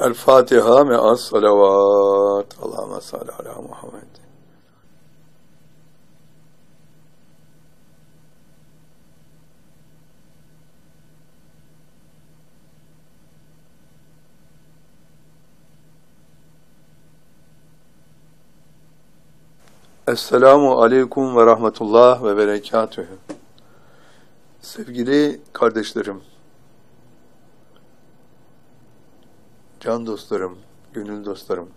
El Fatiha me'as salavat. Allahümme salli ala Muhammed. Esselamu aleyküm ve rahmetullah ve berekatühü. Sevgili kardeşlerim, can dostlarım, gönül dostlarım,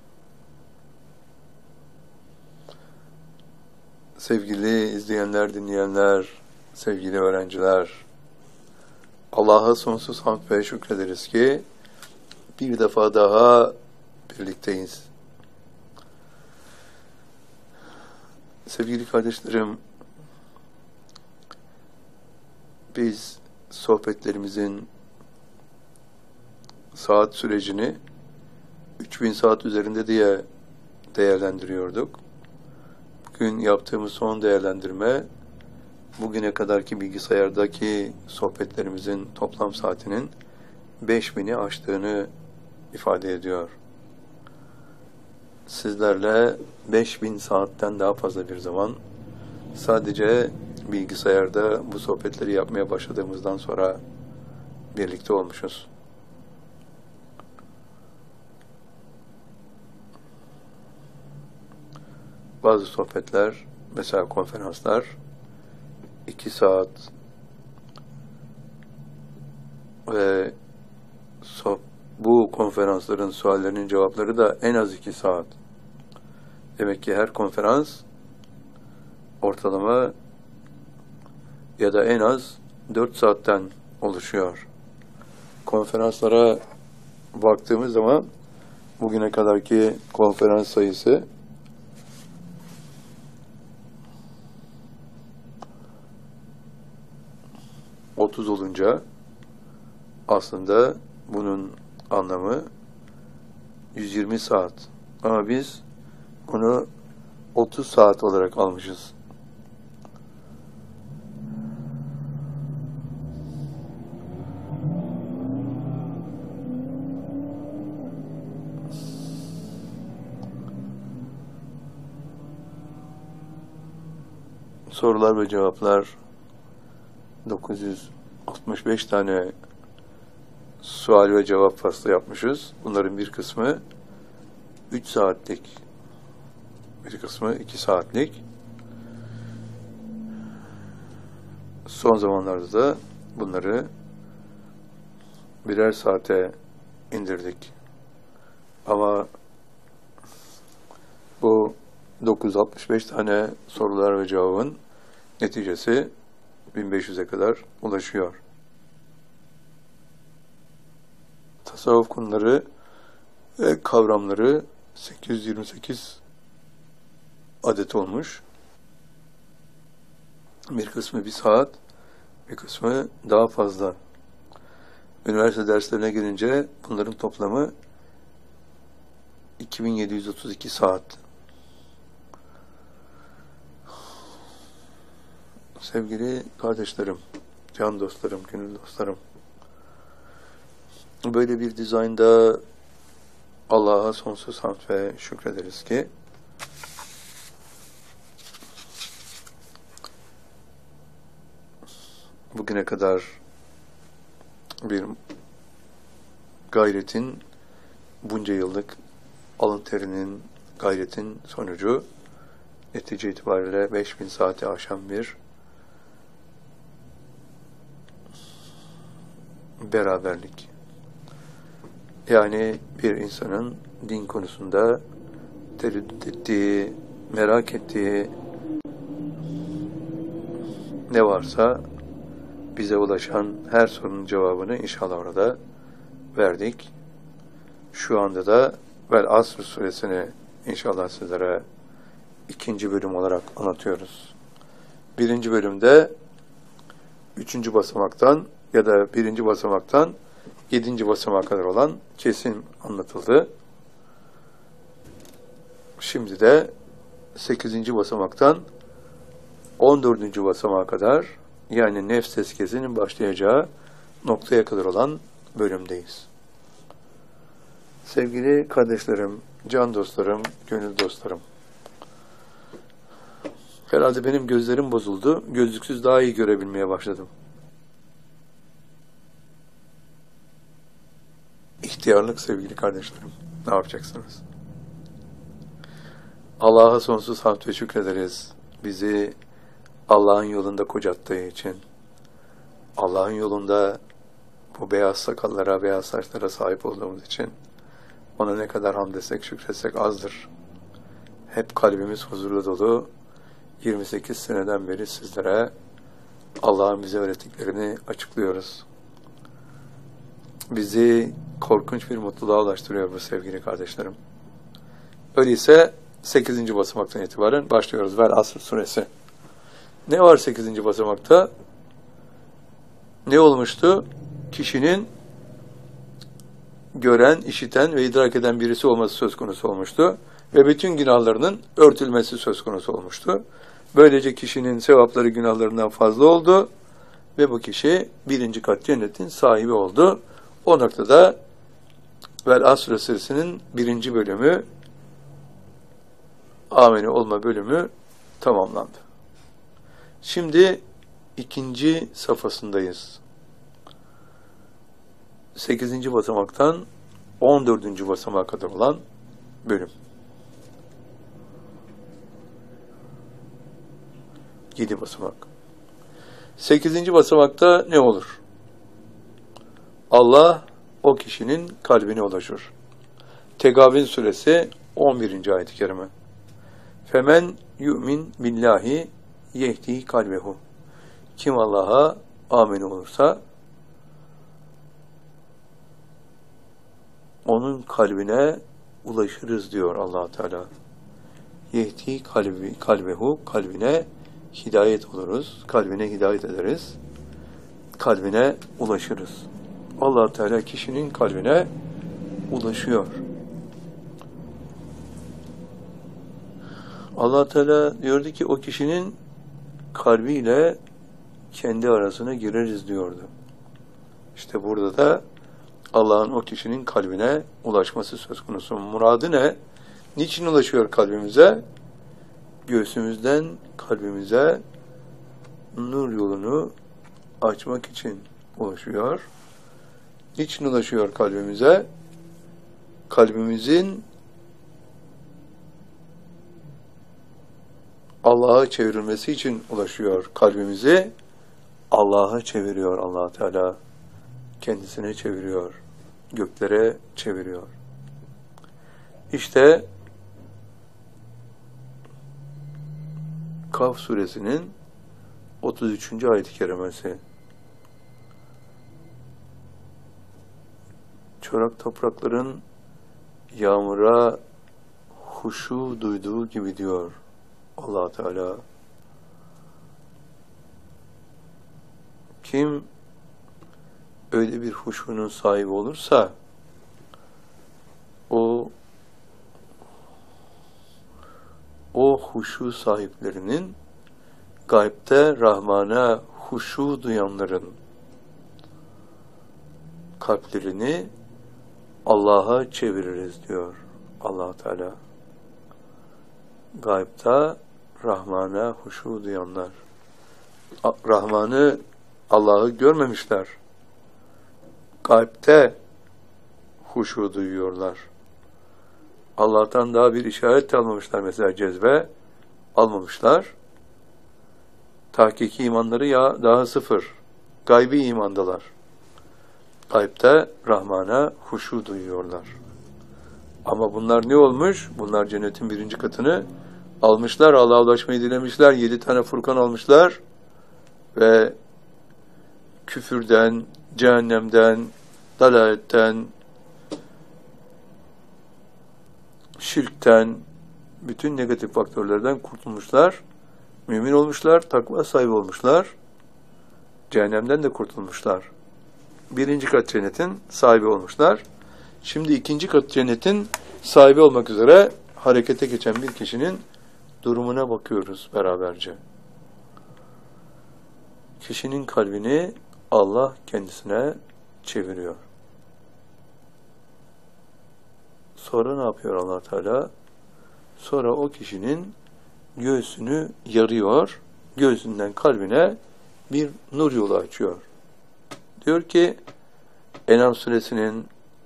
sevgili izleyenler, dinleyenler, sevgili öğrenciler, Allah'a sonsuz hamd ve şükrederiz ki bir defa daha birlikteyiz. Sevgili kardeşlerim, biz sohbetlerimizin saat sürecini 3000 saat üzerinde diye değerlendiriyorduk. Bugün yaptığımız son değerlendirme, bugüne kadarki bilgisayardaki sohbetlerimizin toplam saatinin 5000'i aştığını ifade ediyor. Sizlerle 5000 saatten daha fazla bir zaman sadece bilgisayarda bu sohbetleri yapmaya başladığımızdan sonra birlikte olmuşuz. Bazı sohbetler, mesela konferanslar 2 saat ve bu konferansların suallerinin cevapları da en az 2 saat. Demek ki her konferans ortalama ya da en az 4 saatten oluşuyor. Konferanslara baktığımız zaman bugüne kadarki konferans sayısı 30 olunca aslında bunun anlamı 120 saat. Ama biz bunu 30 saat olarak almışız. Sorular ve cevaplar 965 tane sual ve cevap faslı yapmışız. Bunların bir kısmı 3 saatlik, bir kısmı 2 saatlik. Son zamanlarda da bunları birer saate indirdik. Ama bu 965 tane sorular ve cevabın neticesi 1500'e kadar ulaşıyor. Tasavvuf konuları ve kavramları 828 adet olmuş. Bir kısmı 1 saat, bir kısmı daha fazla. Üniversite derslerine gelince bunların toplamı 2732 saat. Sevgili kardeşlerim, can dostlarım, gönül dostlarım, böyle bir dizaynda Allah'a sonsuz hamd ve şükrederiz ki bugüne kadar bir gayretin, bunca yıllık alın terinin, gayretin sonucu netice itibariyle 5000 saati aşan bir beraberlik. Yani bir insanın din konusunda tereddüt ettiği, merak ettiği ne varsa bize ulaşan her sorunun cevabını inşallah orada verdik. Şu anda da Vel Asr suresini inşallah sizlere 2. bölüm olarak anlatıyoruz. 1. bölümde 3. basamaktan ya da 1. basamaktan 7. basamağa kadar olan kesim anlatıldı. Şimdi de 8. basamaktan 14. basamağa kadar, yani nefs tezkiyesinin başlayacağı noktaya kadar olan bölümdeyiz. Sevgili kardeşlerim, can dostlarım, gönül dostlarım. Herhalde benim gözlerim bozuldu. Gözlüksüz daha iyi görebilmeye başladım. İhtiyarlık sevgili kardeşlerim. Ne yapacaksınız? Allah'a sonsuz hamd ve şükrederiz. Bizi Allah'ın yolunda kocattığı için, Allah'ın yolunda bu beyaz sakallara, beyaz saçlara sahip olduğumuz için ona ne kadar hamd etsek, şükretsek azdır. Hep kalbimiz huzurlu dolu. 28 seneden beri sizlere Allah'ın bize öğrettiklerini açıklıyoruz. Bizi korkunç bir mutluluğa ulaştırıyor bu sevgili kardeşlerim. Öyleyse 8. basamaktan itibaren başlıyoruz. Vel Asr suresi. Ne var 8. basamakta? Ne olmuştu? Kişinin gören, işiten ve idrak eden birisi olması söz konusu olmuştu. Ve bütün günahlarının örtülmesi söz konusu olmuştu. Böylece kişinin sevapları günahlarından fazla oldu. Ve bu kişi 1. kat cennetin sahibi oldu. O noktada Vel Asr suresinin 1. bölümü, amene olma bölümü tamamlandı. Şimdi 2. safhasındayız. 8. basamaktan 14. basamağa kadar olan bölüm. 7 basamak. 8. basamakta ne olur? Allah o kişinin kalbine ulaşır. Tegabün suresi 11. ayet-i kerime. Femen yu'min billahi yehdi kalbehu. Kim Allah'a amin olursa onun kalbine ulaşırız diyor Allah Teala. Yehdi kalbehu, kalbine hidayet oluruz, kalbine hidayet ederiz, kalbine ulaşırız. Allah Teala kişinin kalbine ulaşıyor. Allah Teala diyordu ki o kişinin kalbiyle kendi arasına gireriz diyordu. İşte burada da Allah'ın o kişinin kalbine ulaşması söz konusu. Muradı ne? Niçin ulaşıyor kalbimize? Göğsümüzden kalbimize nur yolunu açmak için ulaşıyor. Niçin ulaşıyor kalbimize? Kalbimizin Allah'a çevrilmesi için ulaşıyor. Kalbimizi Allah'a çeviriyor Allah Teala. Kendisine çeviriyor. Göklere çeviriyor. İşte Kaf suresinin 33. ayet-i kerimesi. Çorak toprakların yağmura huşu duyduğu gibi diyor Allah Teala. Kim öyle bir huşunun sahibi olursa o huşu sahiplerinin gaybte Rahman'a huşu duyanların kalplerini Allah'a çeviririz diyor Allah Teala. Gaybta Rahman'a huşu duyanlar. Rahman'ı, Allah'ı görmemişler. Gaybte huşu duyuyorlar. Allah'tan daha bir işaret almamışlar, mesela cezbe almamışlar. Tahkiki imanları ya daha sıfır. Gaybi imandalar. Gaybte Rahman'a huşu duyuyorlar. Ama bunlar ne olmuş? Bunlar cennetin 1. katını almışlar. Allah'a ulaşmayı dilemişler. 7 tane Furkan almışlar. Ve küfürden, cehennemden, dalaletten, şirkten, bütün negatif faktörlerden kurtulmuşlar. Mümin olmuşlar, takva sahibi olmuşlar. Cehennemden de kurtulmuşlar. 1. kat cennetin sahibi olmuşlar. Şimdi 2. kat cennetin sahibi olmak üzere harekete geçen bir kişinin durumuna bakıyoruz beraberce. Kişinin kalbini Allah kendisine çeviriyor. Sonra ne yapıyor Allah Teala? Sonra o kişinin göğsünü yarıyor, göğsünden kalbine bir nur yolu açıyor. Diyor ki En'am suresinin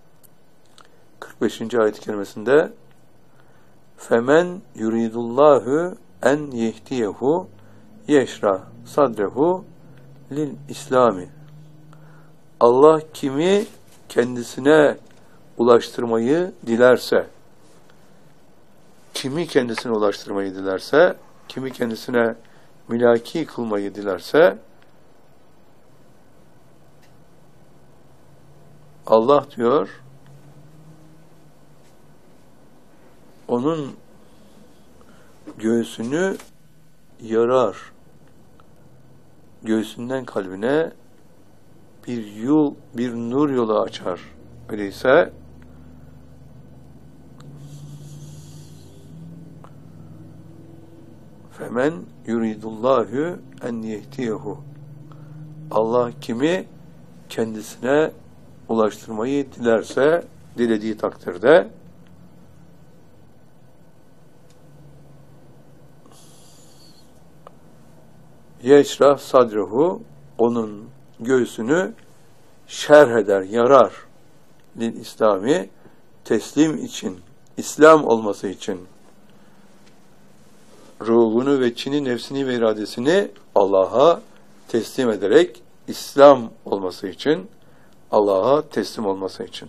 45. ayet-i kerimesinde Femen yuridullahu en yehdiyehu yeşra sadrehu lil İslami. Allah kimi kendisine ulaştırmayı dilerse, kimi kendisine ulaştırmayı dilerse, kimi kendisine mülaki kılmayı dilerse, Allah diyor, onun göğsünü yarar, göğsünden kalbine bir nur yolu açar. Öyleyse femen yuridullahu en yehdiyehu. Allah kimi kendisine ulaştırmayı dilerse, dilediği takdirde yeşrah sadrehu, onun göğsünü şerh eder, yarar. Lil İslami, teslim için, İslam olması için. Ruhunu ve içini, nefsini ve iradesini Allah'a teslim ederek İslam olması için, Allah'a teslim olması için.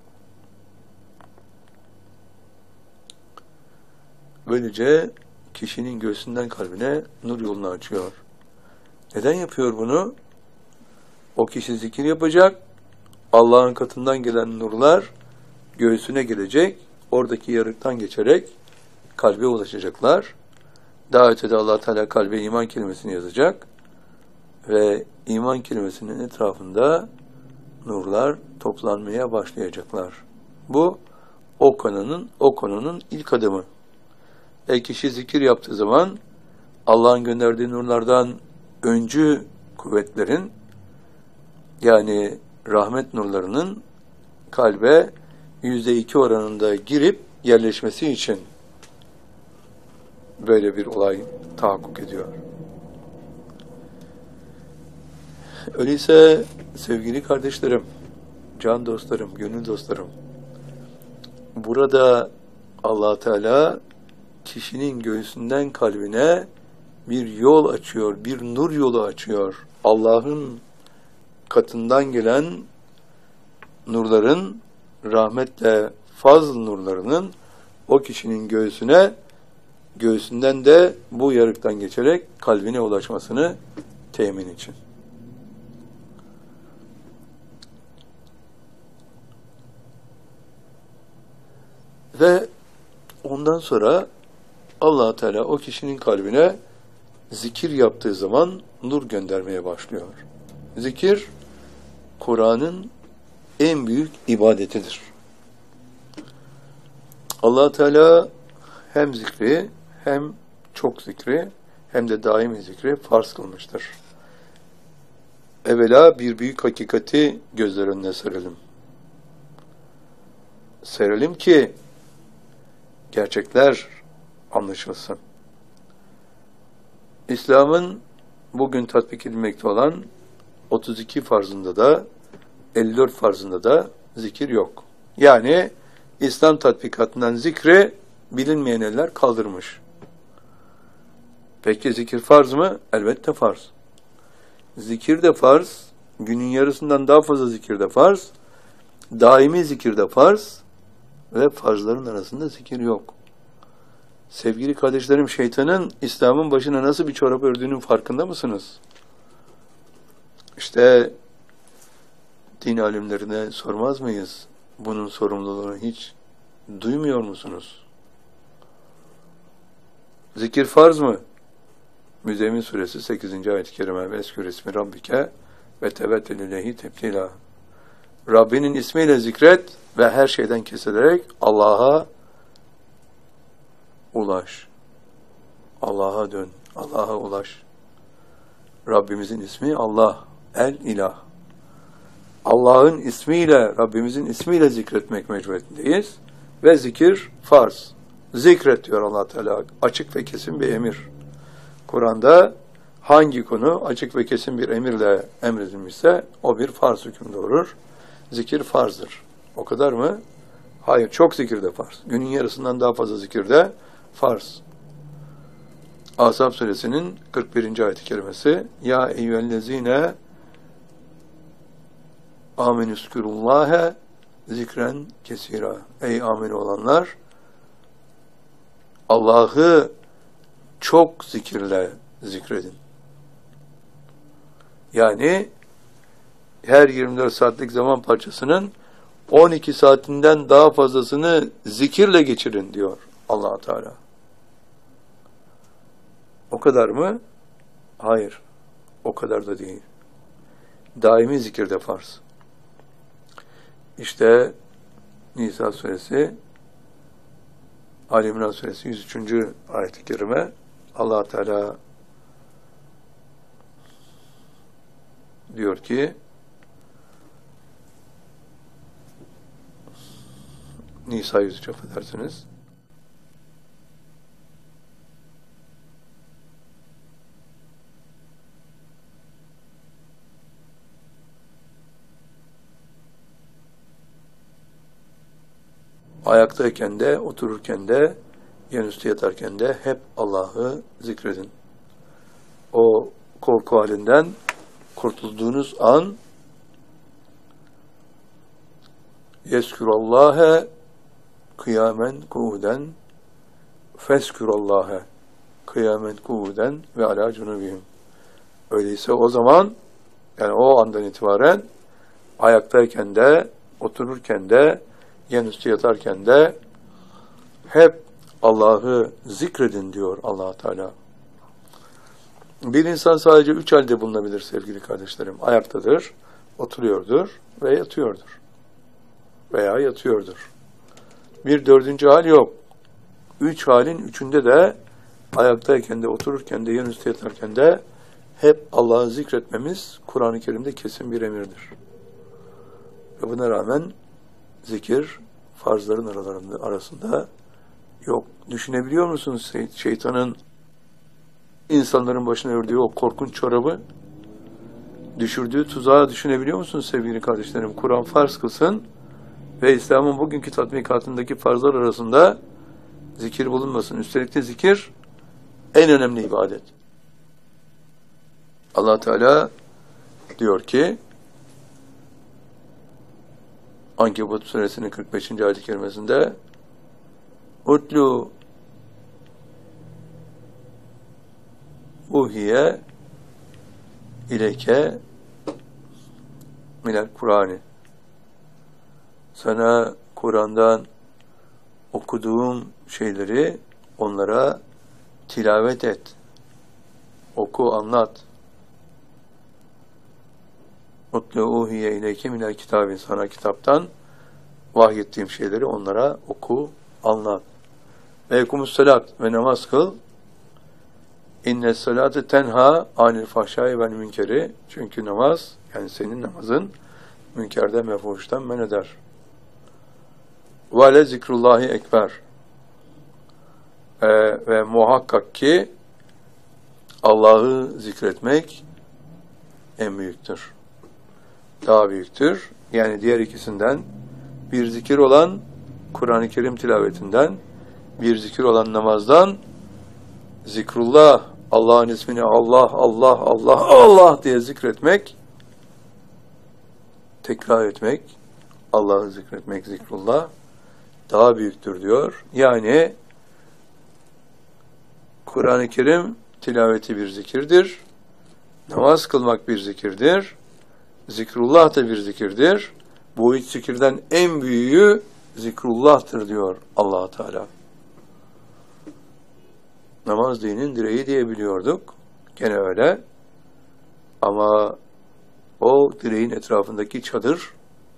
Böylece kişinin göğsünden kalbine nur yolunu açıyor. Neden yapıyor bunu? O kişi zikir yapacak, Allah'ın katından gelen nurlar göğsüne gelecek, oradaki yarıktan geçerek kalbe ulaşacaklar. Daha ötede Allah Teala kalbe iman kelimesini yazacak ve iman kelimesinin etrafında nurlar toplanmaya başlayacaklar. Bu o konunun ilk adımı. Kişi zikir yaptığı zaman Allah'ın gönderdiği nurlardan öncü kuvvetlerin, yani rahmet nurlarının kalbe %2 oranında girip yerleşmesi için böyle bir olay tahakkuk ediyor. Öyleyse sevgili kardeşlerim, can dostlarım, gönül dostlarım, burada Allah Teala kişinin göğsünden kalbine bir yol açıyor, bir nur yolu açıyor. Allah'ın katından gelen nurların, rahmetle fazl nurlarının o kişinin göğsünden de bu yarıktan geçerek kalbine ulaşmasını temin için. Ve ondan sonra Allah Teala o kişinin kalbine zikir yaptığı zaman nur göndermeye başlıyor. Zikir, Kur'an'ın en büyük ibadetidir. Allah Teala hem zikri, hem çok zikri, hem de daimi zikri farz kılmıştır. Evvela bir büyük hakikati gözler önüne serelim. Serelim ki gerçekler anlaşılsın. İslam'ın bugün tatbik edilmekte olan 32 farzında da 54 farzında da zikir yok. Yani İslam tatbikatından zikri bilinmeyen eller kaldırmış. Peki zikir farz mı? Elbette farz. Zikir de farz, günün yarısından daha fazla zikir de farz, daimi zikir de farz ve farzların arasında zikir yok. Sevgili kardeşlerim, şeytanın İslam'ın başına nasıl bir çorap ördüğünün farkında mısınız? İşte din alimlerine sormaz mıyız? Bunun sorumluluğunu hiç duymuyor musunuz? Zikir farz mı? Müzzemmil suresi 8. ayet-i kerime ve eskür ismi rabbike ve tevettel ileyhi tebtila. Rabbinin ismiyle zikret ve her şeyden kesilerek Allah'a ulaş. Allah'a dön. Allah'a ulaş. Rabbimizin ismi Allah. El-İlah. Allah'ın ismiyle, Rabbimizin ismiyle zikretmek mecburiyetindeyiz. ve zikir farz. Zikret diyor Allah Teala. Açık ve kesin bir emir. Kur'an'da hangi konu açık ve kesin bir emirle emredilmişse o bir farz hüküm doğurur. Zikir farzdır. O kadar mı? Hayır, çok zikir de farz. Günün yarısından daha fazla zikir de farz. Ahzab suresinin 41. ayet-i kerimesi: Ya eyyühellezine amenüskürullâhe zikren kesira. Ey amin olanlar, Allah'ı çok zikirle zikredin. Yani her 24 saatlik zaman parçasının 12 saatinden daha fazlasını zikirle geçirin diyor Allah Teala. O kadar mı? Hayır. O kadar da değil. Daimi zikir de farz. İşte Nisa suresi, Ali İmran suresi 103. ayet-i kerime Allah Teala diyor ki, Nisa 103, affedersiniz. Ayaktayken de, otururken de, yanüstü yatarken de hep Allah'ı zikredin. O korku halinden kurtulduğunuz an yeskürallâhe kıyamen kuuden feskürallâhe kıyamen kuuden ve alâ cunubihim. Öyleyse o zaman, yani o andan itibaren ayaktayken de, otururken de, yanüstü yatarken de hep Allah'ı zikredin diyor Allah Teala. Bir insan sadece 3 halde bulunabilir sevgili kardeşlerim. Ayaktadır, oturuyordur ve yatıyordur. Veya yatıyordur. Bir 4. hal yok. 3 halin 3'ünde de ayaktayken de, otururken de, yanüstü yatarken de hep Allah'ı zikretmemiz Kur'an-ı Kerim'de kesin bir emirdir. Ve buna rağmen zikir farzların arasında yok. Düşünebiliyor musunuz şeytanın insanların başına ördüğü o korkunç çorabı, düşürdüğü tuzağı düşünebiliyor musunuz sevgili kardeşlerim? Kur'an farz kılsın ve İslam'ın bugünkü tatbikatındaki farzlar arasında zikir bulunmasın. Üstelik de zikir en önemli ibadet. Allah Teala diyor ki Ankebut suresinin 45. ayet-i kerimesinde Utlu uhiye ileyke minel Kur'an'ı. Sana Kur'an'dan okuduğum şeyleri onlara tilavet et. Oku, anlat. Utlu uhiye ileyke minel kitabin. Sana kitaptan vahyettiğim şeyleri onlara oku, anlat. Ve ekumussalat ve namaz kıl. İnne salate tenha anil fahşai vel münkeri. Çünkü namaz, yani senin namazın münkerden ve fuhuştan men eder. Ve le zikrullahi ekber. Ve muhakkak ki Allah'ı zikretmek en büyüktür. Daha büyüktür. Yani diğer ikisinden bir zikir olan Kur'an-ı Kerim tilavetinden, bir zikir olan namazdan, zikrullah, Allah'ın ismini Allah, Allah, Allah, Allah diye zikretmek, tekrar etmek, Allah'ı zikretmek, zikrullah daha büyüktür diyor. Yani Kur'an-ı Kerim tilaveti bir zikirdir, namaz kılmak bir zikirdir, zikrullah da bir zikirdir. Bu üç zikirden en büyüğü zikrullah'tır diyor Allah Teala. Namaz dinin direği diye biliyorduk. Gene öyle. Ama o direğin etrafındaki çadır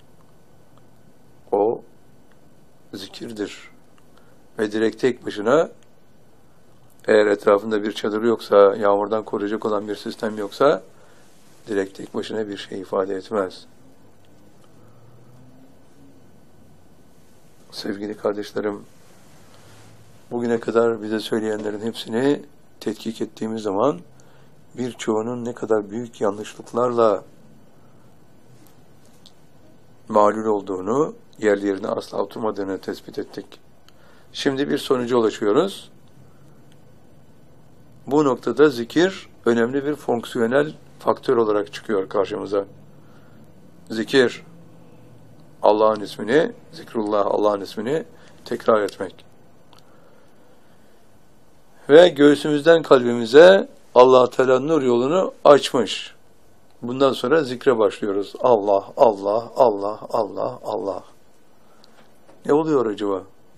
o zikirdir. Ve direk tek başına, eğer etrafında bir çadır yoksa, yağmurdan koruyacak olan bir sistem yoksa, direk tek başına bir şey ifade etmez. sevgili kardeşlerim, bugüne kadar bize söyleyenlerin hepsini tetkik ettiğimiz zaman birçoğunun ne kadar büyük yanlışlıklarla mağlul olduğunu, yerlerine asla oturmadığını tespit ettik. Şimdi bir sonuca ulaşıyoruz. Bu noktada zikir önemli bir fonksiyonel faktör olarak çıkıyor karşımıza. Zikir, Allah'ın ismini, zikrullah, Allah'ın ismini tekrar etmek. Ve göğsümüzden kalbimize Allah Teala nur yolunu açmış. Bundan sonra zikre başlıyoruz. Allah, Allah, Allah, Allah, Allah. Ne oluyor acaba?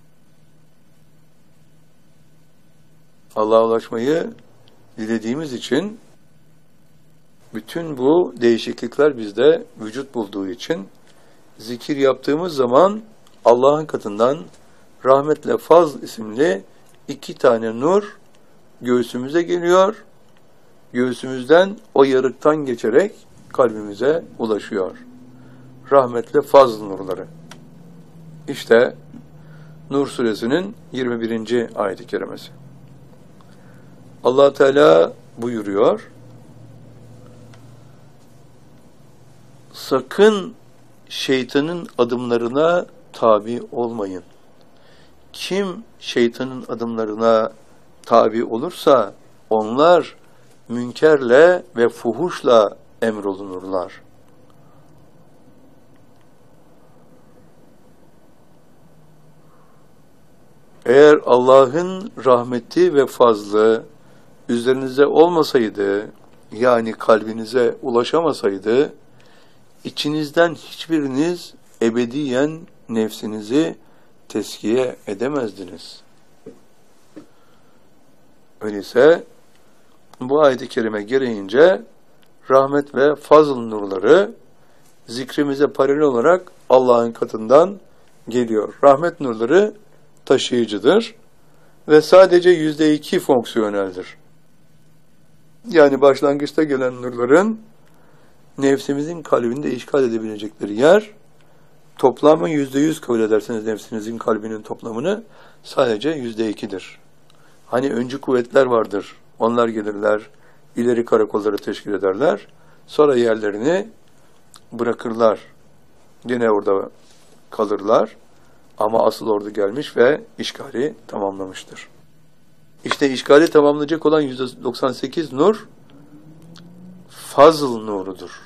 Allah'a ulaşmayı dilediğimiz için bütün bu değişiklikler bizde vücut bulduğu için zikir yaptığımız zaman Allah'ın katından rahmetle fazl isimli 2 tane nur göğsümüze geliyor. Göğsümüzden o yarıktan geçerek kalbimize ulaşıyor. Rahmetle fazl nurları. İşte Nur suresinin 21. ayet-i kerimesi. Allah Teala buyuruyor: sakın şeytanın adımlarına tabi olmayın. Kim şeytanın adımlarına tabi olursa onlar münkerle ve fuhuşla emrolunurlar. Eğer Allah'ın rahmeti ve fazlı üzerinize olmasaydı, yani kalbinize ulaşamasaydı, içinizden hiçbiriniz ebediyen nefsinizi teskiye edemezdiniz. Öyleyse bu ayet-i kerime gereğince rahmet ve fazl nurları zikrimize paralel olarak Allah'ın katından geliyor. Rahmet nurları taşıyıcıdır ve sadece %2 fonksiyoneldir. Yani başlangıçta gelen nurların nefsimizin kalbinde işgal edebilecekleri yer, toplamı %100 kabul ederseniz nefsinizin kalbinin toplamını sadece %2'dir. Hani öncü kuvvetler vardır, onlar gelirler, ileri karakolları teşkil ederler, sonra yerlerini bırakırlar, yine orada kalırlar ama asıl ordu gelmiş ve işgali tamamlamıştır. İşte işgali tamamlayacak olan %98 nur, fazl nurudur.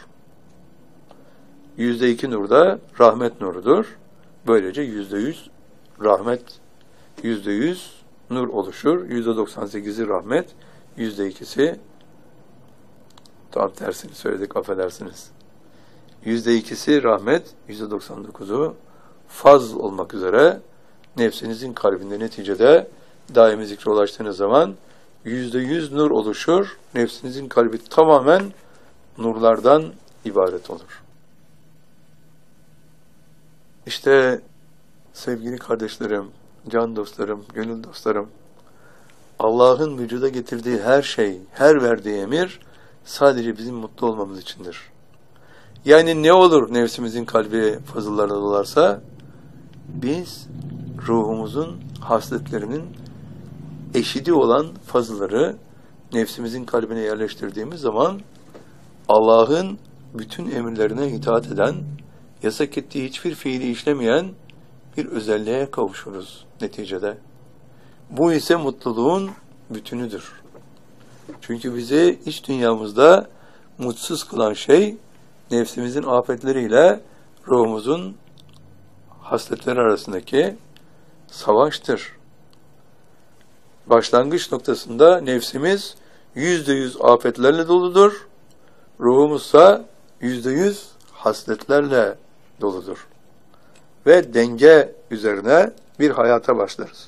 %2 nur da rahmet nurudur. Böylece %100 rahmet, %100 nur oluşur. %98'i rahmet, %2'si tam tersini söyledik, affedersiniz. %2'si rahmet, %99'u fazl olmak üzere nefsinizin kalbinde neticede daimi zikre ulaştığınız zaman %100 nur oluşur. Nefsinizin kalbi tamamen nurlardan ibaret olur. İşte sevgili kardeşlerim, can dostlarım, gönül dostlarım, Allah'ın vücuda getirdiği her şey, her verdiği emir sadece bizim mutlu olmamız içindir. Yani ne olur nefsimizin kalbi fazıllarla dolarsa, biz ruhumuzun hasletlerinin eşidi olan fazılları nefsimizin kalbine yerleştirdiğimiz zaman Allah'ın bütün emirlerine itaat eden, yasak ettiği hiçbir fiili işlemeyen bir özelliğe kavuşuruz neticede. Bu ise mutluluğun bütünüdür. Çünkü bizi iç dünyamızda mutsuz kılan şey nefsimizin afetleriyle ruhumuzun hasletleri arasındaki savaştır. Başlangıç noktasında nefsimiz %100 afetlerle doludur. Ruhumuzsa %100 hasletlerle doludur. Ve denge üzerine bir hayata başlarız.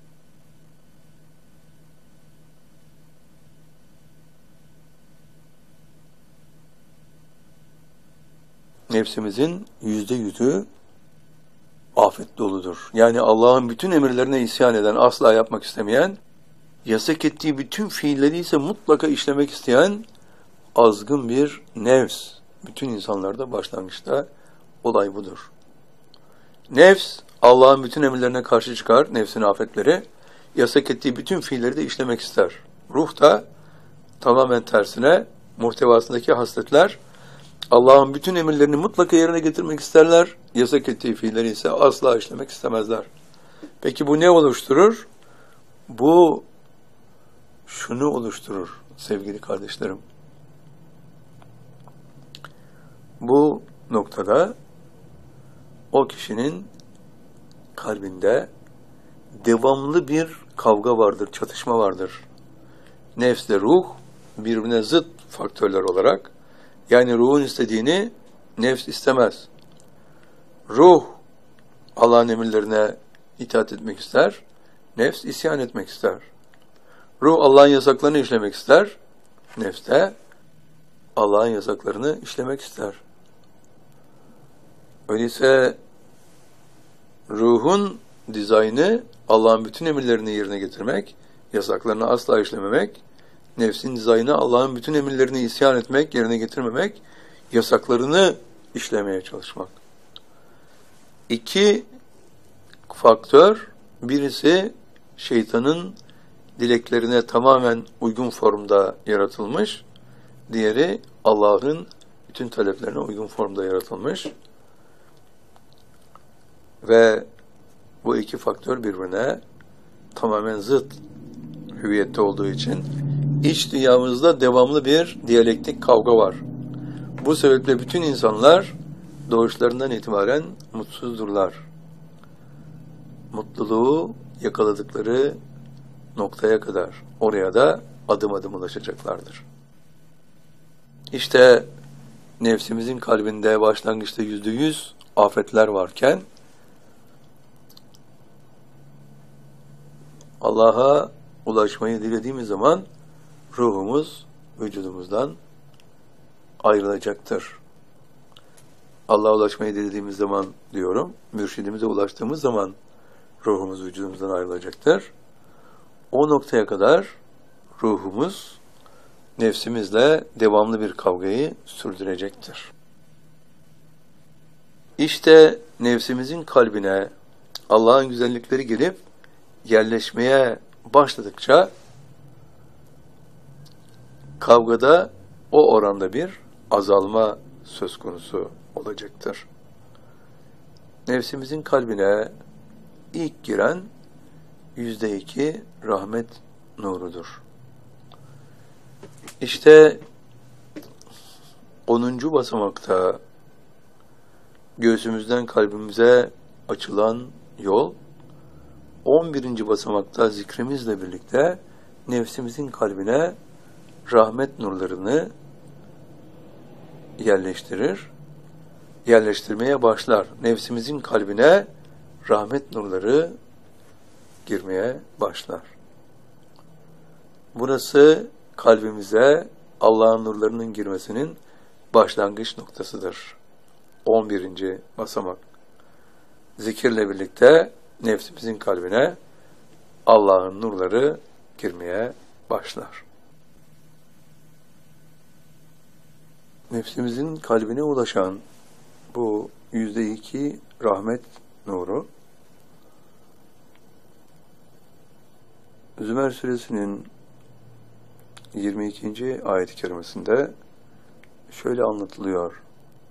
Nefsimizin %100'ü afet doludur. Yani Allah'ın bütün emirlerine isyan eden, asla yapmak istemeyen, yasak ettiği bütün fiilleri ise mutlaka işlemek isteyen azgın bir nefs. Bütün insanlarda başlangıçta olay budur. Nefs Allah'ın bütün emirlerine karşı çıkar, nefsin afetleri. Yasak ettiği bütün fiilleri de işlemek ister. Ruh da tamamen tersine, muhtevasındaki hasletler, Allah'ın bütün emirlerini mutlaka yerine getirmek isterler. Yasak ettiği fiilleri ise asla işlemek istemezler. Peki bu ne oluşturur? Bu şunu oluşturur sevgili kardeşlerim. Bu noktada o kişinin kalbinde devamlı bir kavga vardır, çatışma vardır. Nefsle ruh birbirine zıt faktörler olarak, yani ruhun istediğini nefs istemez. Ruh Allah'ın emirlerine itaat etmek ister, nefs isyan etmek ister. Ruh Allah'ın yasaklarını işlemek ister, nefs de Allah'ın yasaklarını işlemek ister. Öyleyse ruhun dizaynı Allah'ın bütün emirlerini yerine getirmek, yasaklarını asla işlememek, nefsin dizaynı Allah'ın bütün emirlerini isyan etmek, yerine getirmemek, yasaklarını işlemeye çalışmak. İki faktör, birisi şeytanın dileklerine tamamen uygun formda yaratılmış, diğeri Allah'ın bütün taleplerine uygun formda yaratılmış. Ve bu iki faktör birbirine tamamen zıt hüviyette olduğu için iç dünyamızda devamlı bir diyalektik kavga var. Bu sebeple bütün insanlar doğuşlarından itibaren mutsuzdurlar. Mutluluğu yakaladıkları noktaya kadar oraya da adım adım ulaşacaklardır. İşte nefsimizin kalbinde başlangıçta %100 afetler varken Allah'a ulaşmayı dilediğimiz zaman ruhumuz vücudumuzdan ayrılacaktır. Allah'a ulaşmayı dilediğimiz zaman diyorum, mürşidimize ulaştığımız zaman ruhumuz vücudumuzdan ayrılacaktır. O noktaya kadar ruhumuz nefsimizle devamlı bir kavgayı sürdürecektir. İşte nefsimizin kalbine Allah'ın güzellikleri gelip yerleşmeye başladıkça kavgada o oranda bir azalma söz konusu olacaktır. Nefsimizin kalbine ilk giren %2 rahmet nurudur. İşte 10. basamakta göğsümüzden kalbimize açılan yol, 11. basamakta zikrimizle birlikte nefsimizin kalbine rahmet nurlarını yerleştirmeye başlar. Nefsimizin kalbine rahmet nurları girmeye başlar. Burası kalbimize Allah'ın nurlarının girmesinin başlangıç noktasıdır. 11. basamak. Zikirle birlikte nefsimizin kalbine Allah'ın nurları girmeye başlar. Nefsimizin kalbine ulaşan bu %2 rahmet nuru, Zümer suresinin 22. ayet-i kerimesinde şöyle anlatılıyor.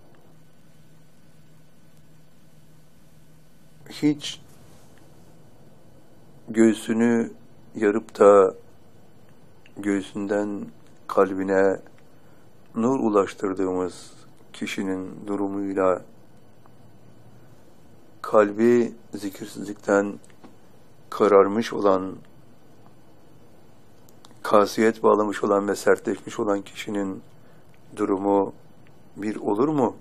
Hiç göğsünü yarıp da göğsünden kalbine nur ulaştırdığımız kişinin durumuyla kalbi zikirsizlikten kararmış olan, kasiyet bağlamış olan ve sertleşmiş olan kişinin durumu bir olur mu?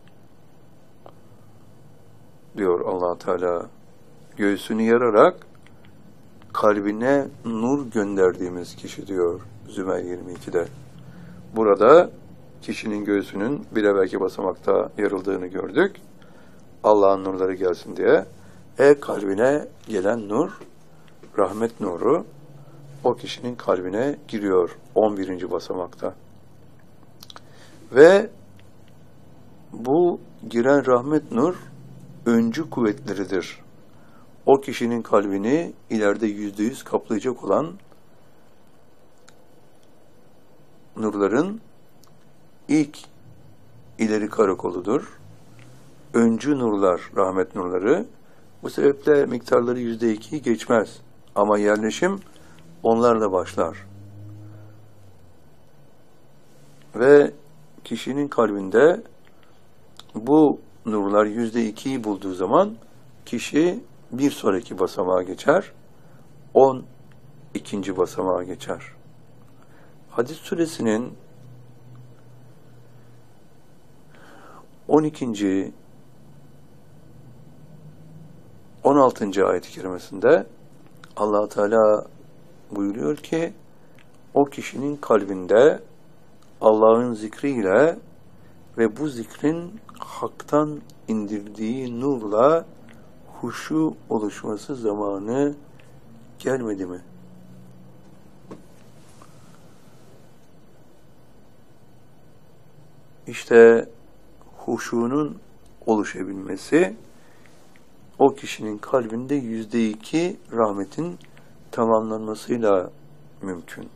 Diyor Allah Teala. Göğsünü yararak kalbine nur gönderdiğimiz kişi diyor Zümer 22'de. Burada kişinin göğsünün bir evvelki basamakta yarıldığını gördük. Allah'ın nurları gelsin diye. Kalbine gelen nur, rahmet nuru, o kişinin kalbine giriyor 11. basamakta. Ve bu giren rahmet nur öncü kuvvetleridir o kişinin kalbini ileride %100 kaplayacak olan nurların ilk ileri karakoludur. Öncü nurlar, rahmet nurları. Bu sebeple miktarları %2'yi geçmez. Ama yerleşim onlarla başlar. Ve kişinin kalbinde bu nurlar %2'yi bulduğu zaman kişi bir sonraki basamağa geçer. 12. basamağa geçer. Hadis suresinin 12. 16. ayet-i kerimesinde Allah Teala buyuruyor ki o kişinin kalbinde Allah'ın zikriyle ve bu zikrin haktan indirdiği nurla huşu oluşması zamanı gelmedi mi? İşte huşunun oluşabilmesi o kişinin kalbinde %2 rahmetin tamamlanmasıyla mümkün.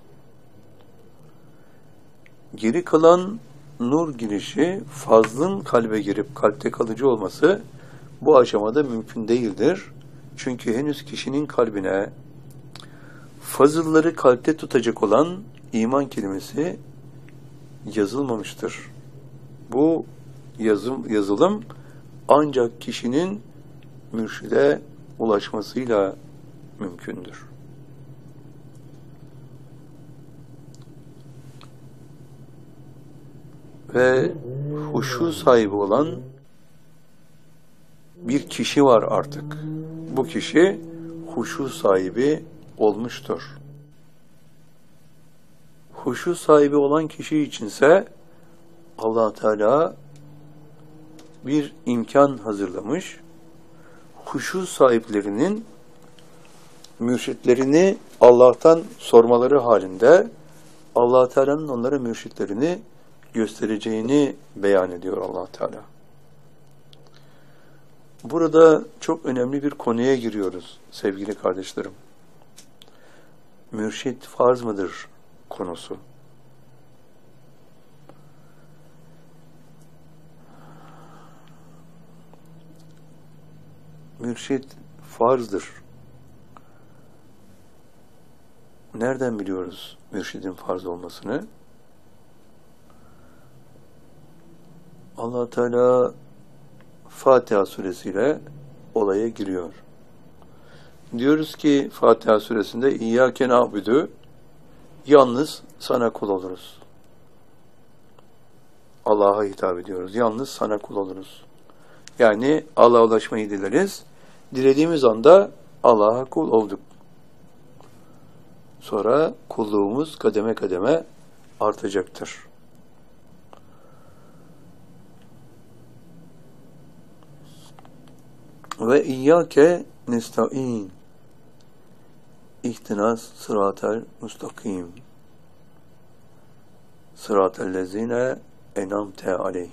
Geri kalan nur girişi, fazlın kalbe girip kalpte kalıcı olması bu aşamada mümkün değildir. Çünkü henüz kişinin kalbine fazılları kalpte tutacak olan iman kelimesi yazılmamıştır. Bu yazılım ancak kişinin mürşide ulaşmasıyla mümkündür. Ve huşu sahibi olan bir kişi var artık. Bu kişi huşu sahibi olmuştur. Huşu sahibi olan kişi içinse Allah Teala bir imkan hazırlamış. Huşu sahiplerinin mürşitlerini Allah'tan sormaları halinde Allah Teala'nın onlara mürşitlerini göstereceğini beyan ediyor Allah Teala. Burada çok önemli bir konuya giriyoruz sevgili kardeşlerim. Mürşit farz mıdır konusu. Mürşit farzdır. Nereden biliyoruz mürşidin farz olmasını? Allah Teala Fatiha suresiyle olaya giriyor. Diyoruz ki Fatiha suresinde İyyâke na'budu, yalnız sana kul oluruz. Allah'a hitap ediyoruz. Yalnız sana kul oluruz. Yani Allah'a ulaşmayı dileriz. Dilediğimiz anda Allah'a kul olduk. Sonra kulluğumuz kademe kademe artacaktır. Ve İyyâke nesta'in ihtinas sıratel mustakim sıratellezine enamte aleyhim.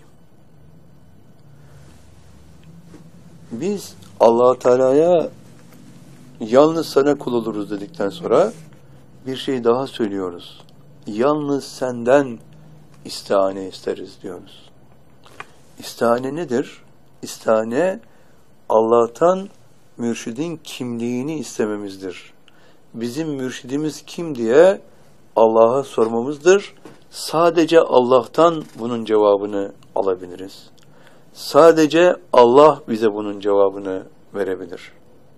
Biz Allah Teala'ya yalnız sana kul oluruz dedikten sonra bir şey daha söylüyoruz. Yalnız senden istihane isteriz diyoruz. İstihane nedir? İstihane Allah'tan mürşidin kimliğini istememizdir. Bizim mürşidimiz kim diye Allah'a sormamızdır. Sadece Allah'tan bunun cevabını alabiliriz. Sadece Allah bize bunun cevabını verebilir.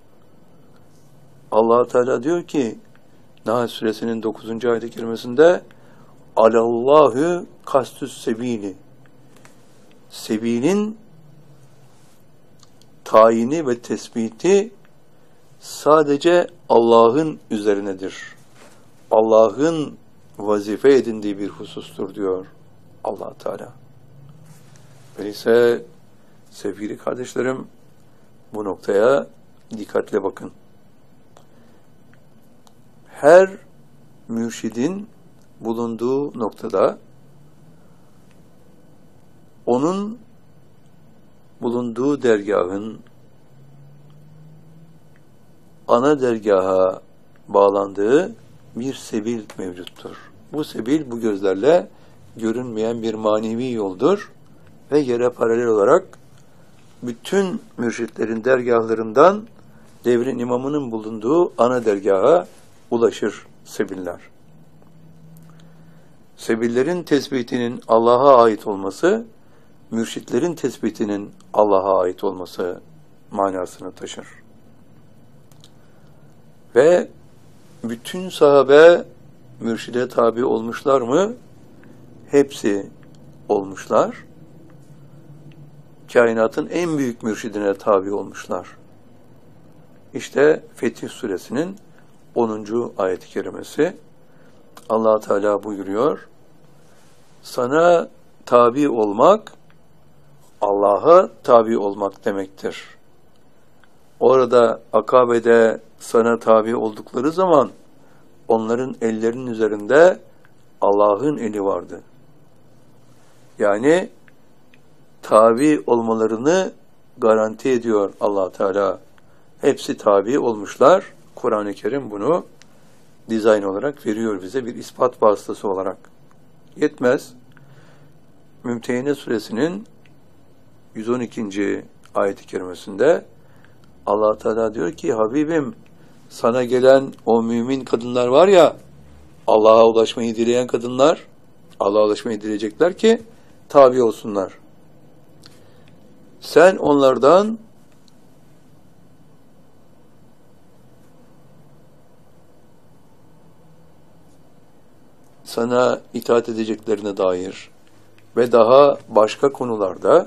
Allah Teala diyor ki Nahl suresinin 9. ayet-i kerimesinde Alallahu kastüs sebili, sebilin tayini ve tespiti sadece Allah'ın üzerinedir. Allah'ın vazife edindiği bir husustur diyor Allah Teala. Öyleyse sevgili kardeşlerim bu noktaya dikkatle bakın. Her mürşidin bulunduğu noktada onun bulunduğu dergahın ana dergaha bağlandığı bir sebil mevcuttur. Bu sebil bu gözlerle görünmeyen bir manevi yoldur ve yere paralel olarak bütün mürşitlerin dergahlarından devrin imamının bulunduğu ana dergaha ulaşır sebiller. Sebillerin tespitinin Allah'a ait olması, mürşitlerin tespitinin Allah'a ait olması manasını taşır. Ve bütün sahabe mürşide tabi olmuşlar mı? Hepsi olmuşlar. Kainatın en büyük mürşidine tabi olmuşlar. İşte Fetih Suresinin 10. ayet-i kerimesi. Allah Teala buyuruyor: sana tabi olmak, Allah'a tabi olmak demektir. Orada Akabe'de sana tabi oldukları zaman onların ellerinin üzerinde Allah'ın eli vardı. Yani tabi olmalarını garanti ediyor Allah Teala. Hepsi tabi olmuşlar. Kur'an-ı Kerim bunu dizayn olarak veriyor bize bir ispat vasıtası olarak. Yetmez. Mümtehine Suresinin 112. ayet-i kerimesinde Allah Teala diyor ki, Habibim, sana gelen o mümin kadınlar var ya, Allah'a ulaşmayı dileyen kadınlar, Allah'a ulaşmayı dileyecekler ki tabi olsunlar. Sen onlardan sana itaat edeceklerine dair ve daha başka konularda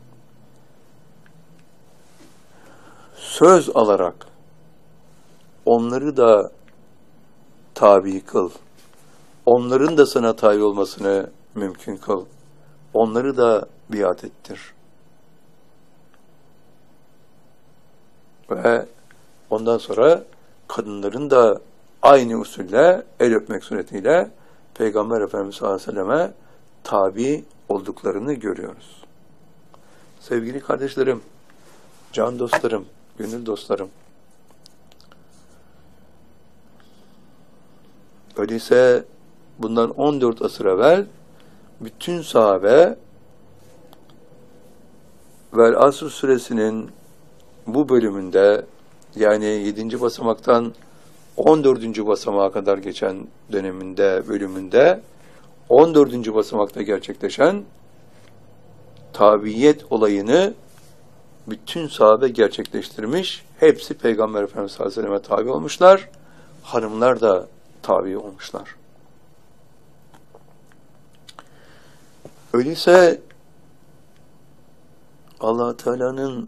söz alarak onları da tabi kıl. Onların da sana tabi olmasını mümkün kıl. Onları da biat ettir. Ve ondan sonra kadınların da aynı usulle el öpmek suretiyle Peygamber Efendimiz sallallahu aleyhi ve selleme tabi olduklarını görüyoruz. Sevgili kardeşlerim, can dostlarım, gönül dostlarım, öyleyse bundan 14 asır evvel bütün sahabe Vel Asr suresinin bu bölümünde, yani 7. basamaktan 14. basamağa kadar geçen bölümünde 14. basamakta gerçekleşen tabiyet olayını bütün sahabe gerçekleştirmiş. Hepsi Peygamber Efendimiz sallallahu aleyhi ve selleme tabi olmuşlar. Hanımlar da tabi olmuşlar. Öyleyse Allah Teala'nın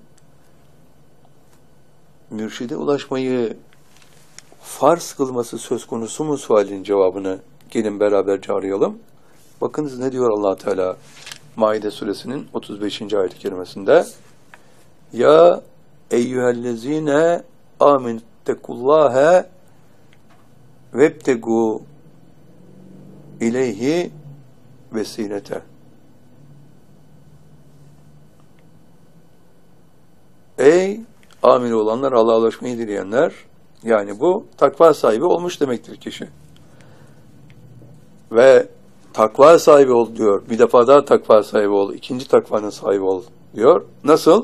mürşide ulaşmayı farz kılması söz konusu mu sualinin cevabını gelin beraberce arayalım. Bakınız ne diyor Allah Teala Maide suresinin 35. ayet-i kerimesinde: Ya eyyühellezine amenüttekullâhe vebtegu ileyhi vesilete. Ey amil olanlar, Allah'a ulaşmayı dileyenler, yani bu takva sahibi olmuş demektir kişi. Ve takva sahibi ol diyor. Bir defa daha takva sahibi ol. İkinci takvanın sahibi ol diyor. Nasıl?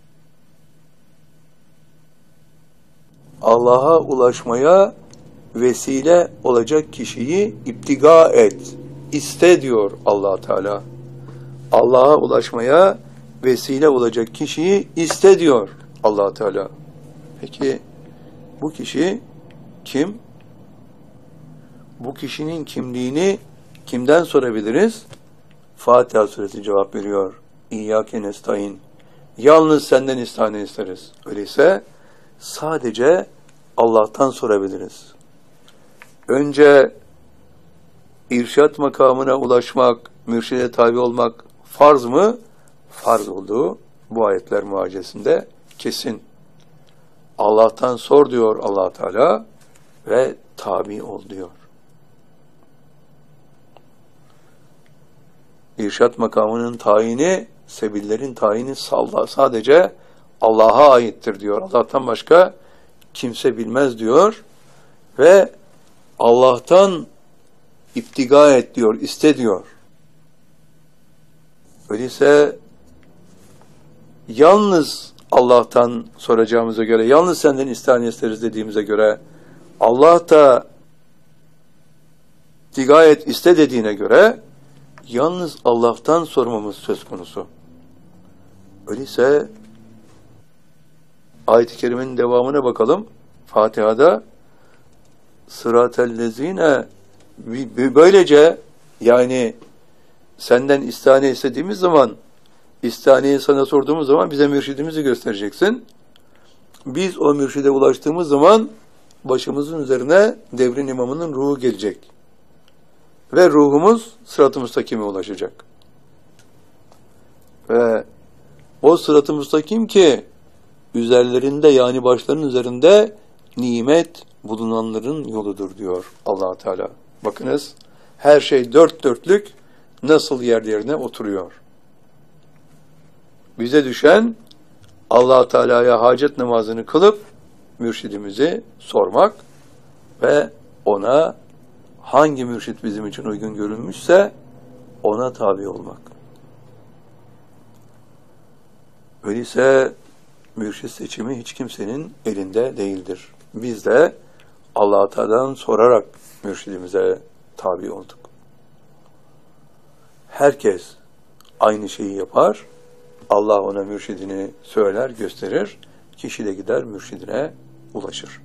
Allah'a ulaşmaya vesile olacak kişiyi iptiga et. İste diyor Allah Teala. Allah'a ulaşmaya vesile olacak kişiyi iste diyor Allah Teala. Peki bu kişi kim? Bu kişinin kimliğini kimden sorabiliriz? Fatiha suresi cevap veriyor. İyyâke nestaîn. Yalnız senden istihane isteriz. Öyleyse sadece Allah'tan sorabiliriz. Önce irşat makamına ulaşmak, mürşide tabi olmak farz mı? Farz olduğu bu ayetler muhacesinde kesin. Allah'tan sor diyor Allah Teala ve tabi ol diyor. İrşat makamının tayini, sebillerin tayini sadece Allah'a aittir diyor. Allah'tan başka kimse bilmez diyor ve Allah'tan iptiga et diyor, iste diyor. Öyleyse yalnız Allah'tan soracağımıza göre, yalnız senden istihane isteriz dediğimize göre, Allah da iptiga et, iste dediğine göre yalnız Allah'tan sormamız söz konusu. Öyleyse ayet-i kerimenin devamına bakalım. Fatiha'da sıratellezine, böylece yani senden istihane istediğimiz zaman, istihaneyi sana sorduğumuz zaman bize mürşidimizi göstereceksin. Biz o mürşide ulaştığımız zaman başımızın üzerine devrin imamının ruhu gelecek. Ve ruhumuz sırat-ı müstakime ulaşacak. Ve o sırat-ı müstakim ki üzerlerinde, yani başlarının üzerinde nimet bulunanların yoludur diyor Allah Teala. Bakınız, her şey dört dörtlük nasıl yerlerine oturuyor. Bize düşen Allah Teala'ya hacet namazını kılıp mürşidimizi sormak ve ona hangi mürşit bizim için uygun görülmüşse ona tabi olmak. Öyleyse mürşit seçimi hiç kimsenin elinde değildir. Biz de Allah Teala'dan sorarak mürşidimize tabi olduk. Herkes aynı şeyi yapar. Allah ona mürşidini söyler, gösterir. Kişi de gider mürşidine ulaşır.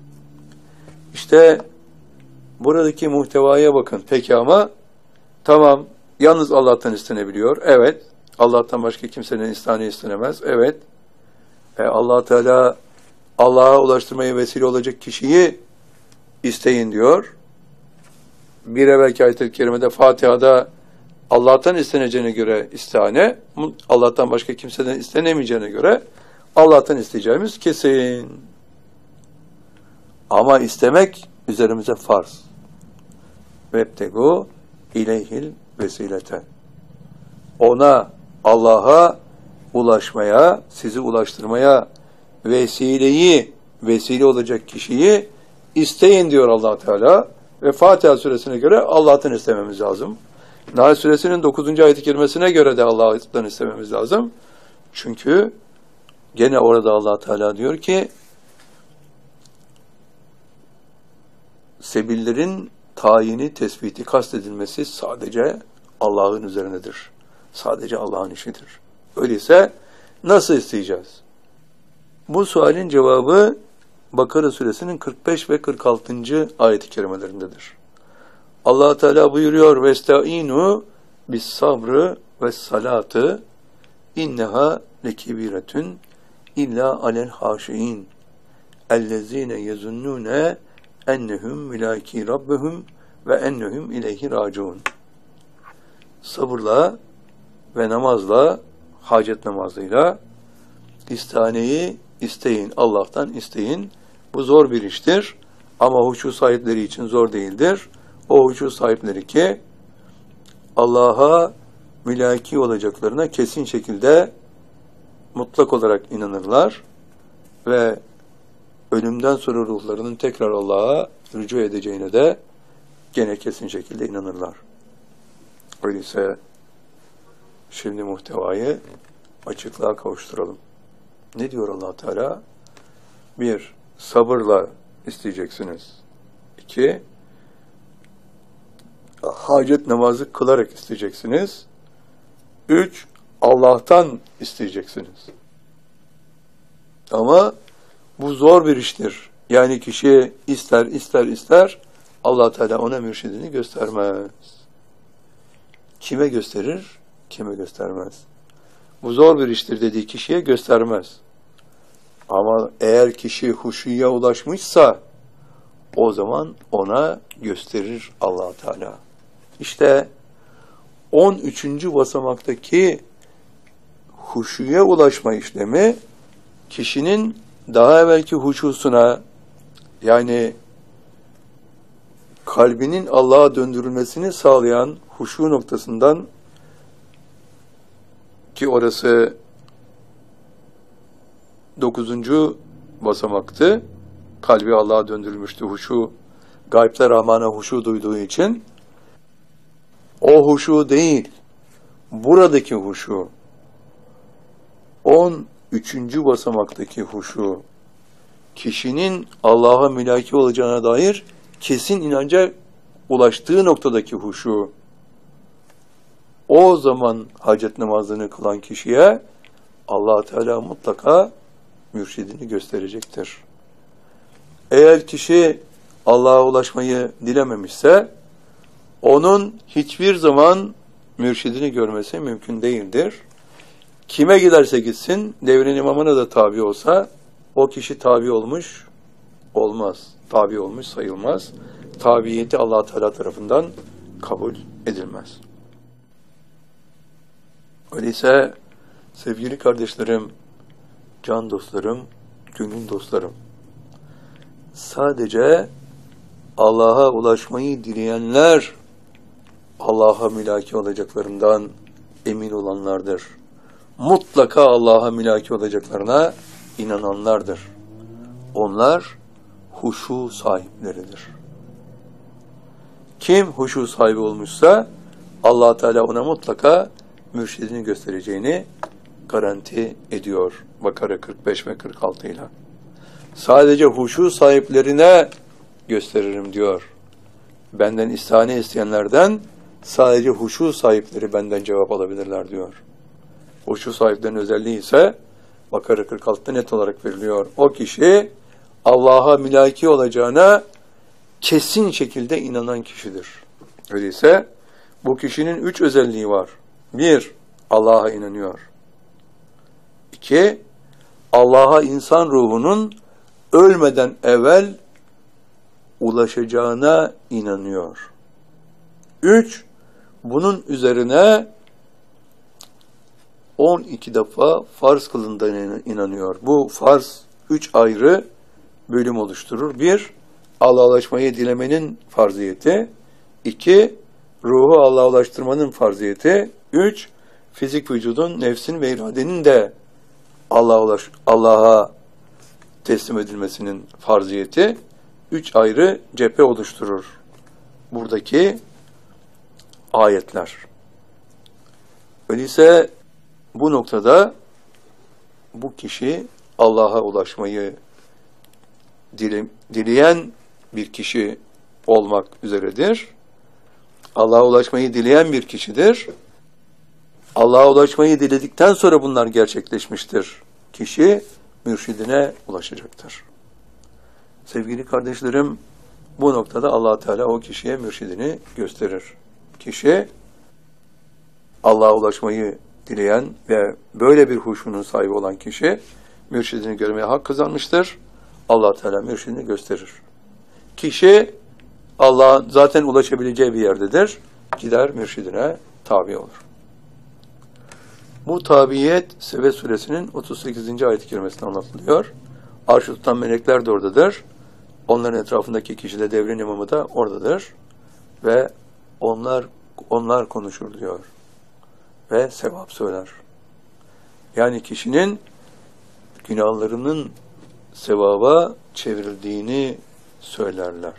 İşte buradaki muhtevaya bakın. Peki ama tamam, yalnız Allah'tan istenebiliyor. Evet. Allah'tan başka kimsenin istihane istenemez. Evet. Allah Teala Allah'a ulaştırmaya vesile olacak kişiyi isteyin diyor. Bir evvelki ayet-i kerimede Fatiha'da Allah'tan isteneceğine göre istihane, Allah'tan başka kimseden istenemeyeceğine göre Allah'tan isteyeceğimiz kesin. Ama istemek üzerimize farz. Vebtegu ileyhil vesilete. Ona, Allah'a ulaşmaya, sizi ulaştırmaya vesile olacak kişiyi isteyin diyor Allah Teala. Ve Fatiha suresine göre Allah'tan istememiz lazım. Nahl suresinin 9. ayet-i kerimesine göre de Allah'tan istememiz lazım. Çünkü gene orada Allah Teala diyor ki sebillerin tayini, tespiti, kastedilmesi sadece Allah'ın üzerinedir. Sadece Allah'ın işidir. Öyleyse nasıl isteyeceğiz? Bu sualin cevabı Bakara suresinin 45 ve 46. ayet-i kerimelerindedir. Allah Teala buyuruyor: "Vestaînû bis sabrı ve salatı inneha lekibiretun illa alel haşiin ellezîne yezunnûne ennehum milâki rabbihum ve ennehum ileyhi râciûn." Sabırla ve namazla, hacet namazıyla istihaneyi isteyin, Allah'tan isteyin. Bu zor bir iştir ama huşu sahipleri için zor değildir. O huşu sahipleri ki Allah'a mülaki olacaklarına kesin şekilde mutlak olarak inanırlar ve ölümden sonra ruhlarının tekrar Allah'a rücu edeceğine de gene kesin şekilde inanırlar. Öyleyse şimdi muhtevayı açıklığa kavuşturalım. Ne diyor Allah Teala? 1. Sabırla isteyeceksiniz. 2. Hacet namazı kılarak isteyeceksiniz. 3. Allah'tan isteyeceksiniz. Ama bu zor bir iştir. Yani kişi ister Allah Teala ona mürşidini göstermez. Kime gösterir? Kime göstermez. Bu zor bir iştir dediği kişiye göstermez. Ama eğer kişi huşuya ulaşmışsa o zaman ona gösterir Allah Teala. İşte 13. basamaktaki huşuya ulaşma işlemi kişinin daha evvelki huşusuna, yani kalbinin Allah'a döndürülmesini sağlayan huşu noktasından, ki orası 9. basamaktı, kalbi Allah'a döndürülmüştü. Huşu, gaybte Rahman'a huşu duyduğu için o huşu değil, buradaki huşu, 13. basamaktaki huşu, kişinin Allah'a mülaki olacağına dair kesin inanca ulaştığı noktadaki huşu, o zaman hacet namazını kılan kişiye Allah Teala mutlaka mürşidini gösterecektir. Eğer kişi Allah'a ulaşmayı dilememişse, onun hiçbir zaman mürşidini görmesi mümkün değildir. Kime giderse gitsin, devrin imamına da tabi olsa, o kişi tabi olmuş olmaz. Tabi olmuş sayılmaz. Tabiyeti Allah Teala tarafından kabul edilmez. Öyleyse sevgili kardeşlerim, can dostlarım, gönül dostlarım, sadece Allah'a ulaşmayı dileyenler Allah'a mülaki olacaklarından emin olanlardır. Mutlaka Allah'a mülaki olacaklarına inananlardır. Onlar huşu sahipleridir. Kim huşu sahibi olmuşsa Allah Teala ona mutlaka mürşidini göstereceğini garanti ediyor. Bakara 45 ve 46 ile. Sadece huşu sahiplerine gösteririm diyor. Benden istihane isteyenlerden sadece huşu sahipleri benden cevap alabilirler diyor. Huşu sahiplerinin özelliği ise Bakara 46'da net olarak veriliyor. O kişi Allah'a mülaki olacağına kesin şekilde inanan kişidir. Öyleyse bu kişinin 3 özelliği var. 1. Allah'a inanıyor. 2. Allah'a insan ruhunun ölmeden evvel ulaşacağına inanıyor. 3. Bunun üzerine 12 defa farz kılındığına inanıyor. Bu farz 3 ayrı bölüm oluşturur. 1. Allah'a ulaşmayı dilemenin farziyeti. 2. Ruhu Allah'a ulaştırmanın farziyeti. 3. Fizik vücudun, nefsin ve iradenin de Allah'a teslim edilmesinin farziyeti. 3 ayrı cephe oluşturur buradaki ayetler. Öyleyse bu noktada bu kişi Allah'a ulaşmayı dileyen bir kişi olmak üzeredir. Allah'a ulaşmayı dileyen bir kişidir. Allah'a ulaşmayı diledikten sonra bunlar gerçekleşmiştir. Kişi mürşidine ulaşacaktır. Sevgili kardeşlerim, bu noktada Allah Teala o kişiye mürşidini gösterir. Kişi Allah'a ulaşmayı dileyen ve böyle bir huşunun sahibi olan kişi mürşidini görmeye hak kazanmıştır. Allah Teala mürşidini gösterir. Kişi Allah'a zaten ulaşabileceği bir yerdedir. Gider mürşidine tabi olur. Bu tabiyet Sebe suresinin 38. ayet-i kerimesinde anlatılıyor. Arşı tutan melekler de oradadır. Onların etrafındaki kişi de devrin imamı da oradadır. Ve onlar konuşur diyor. Ve sevap söyler. Yani kişinin günahlarının sevaba çevrildiğini söylerler.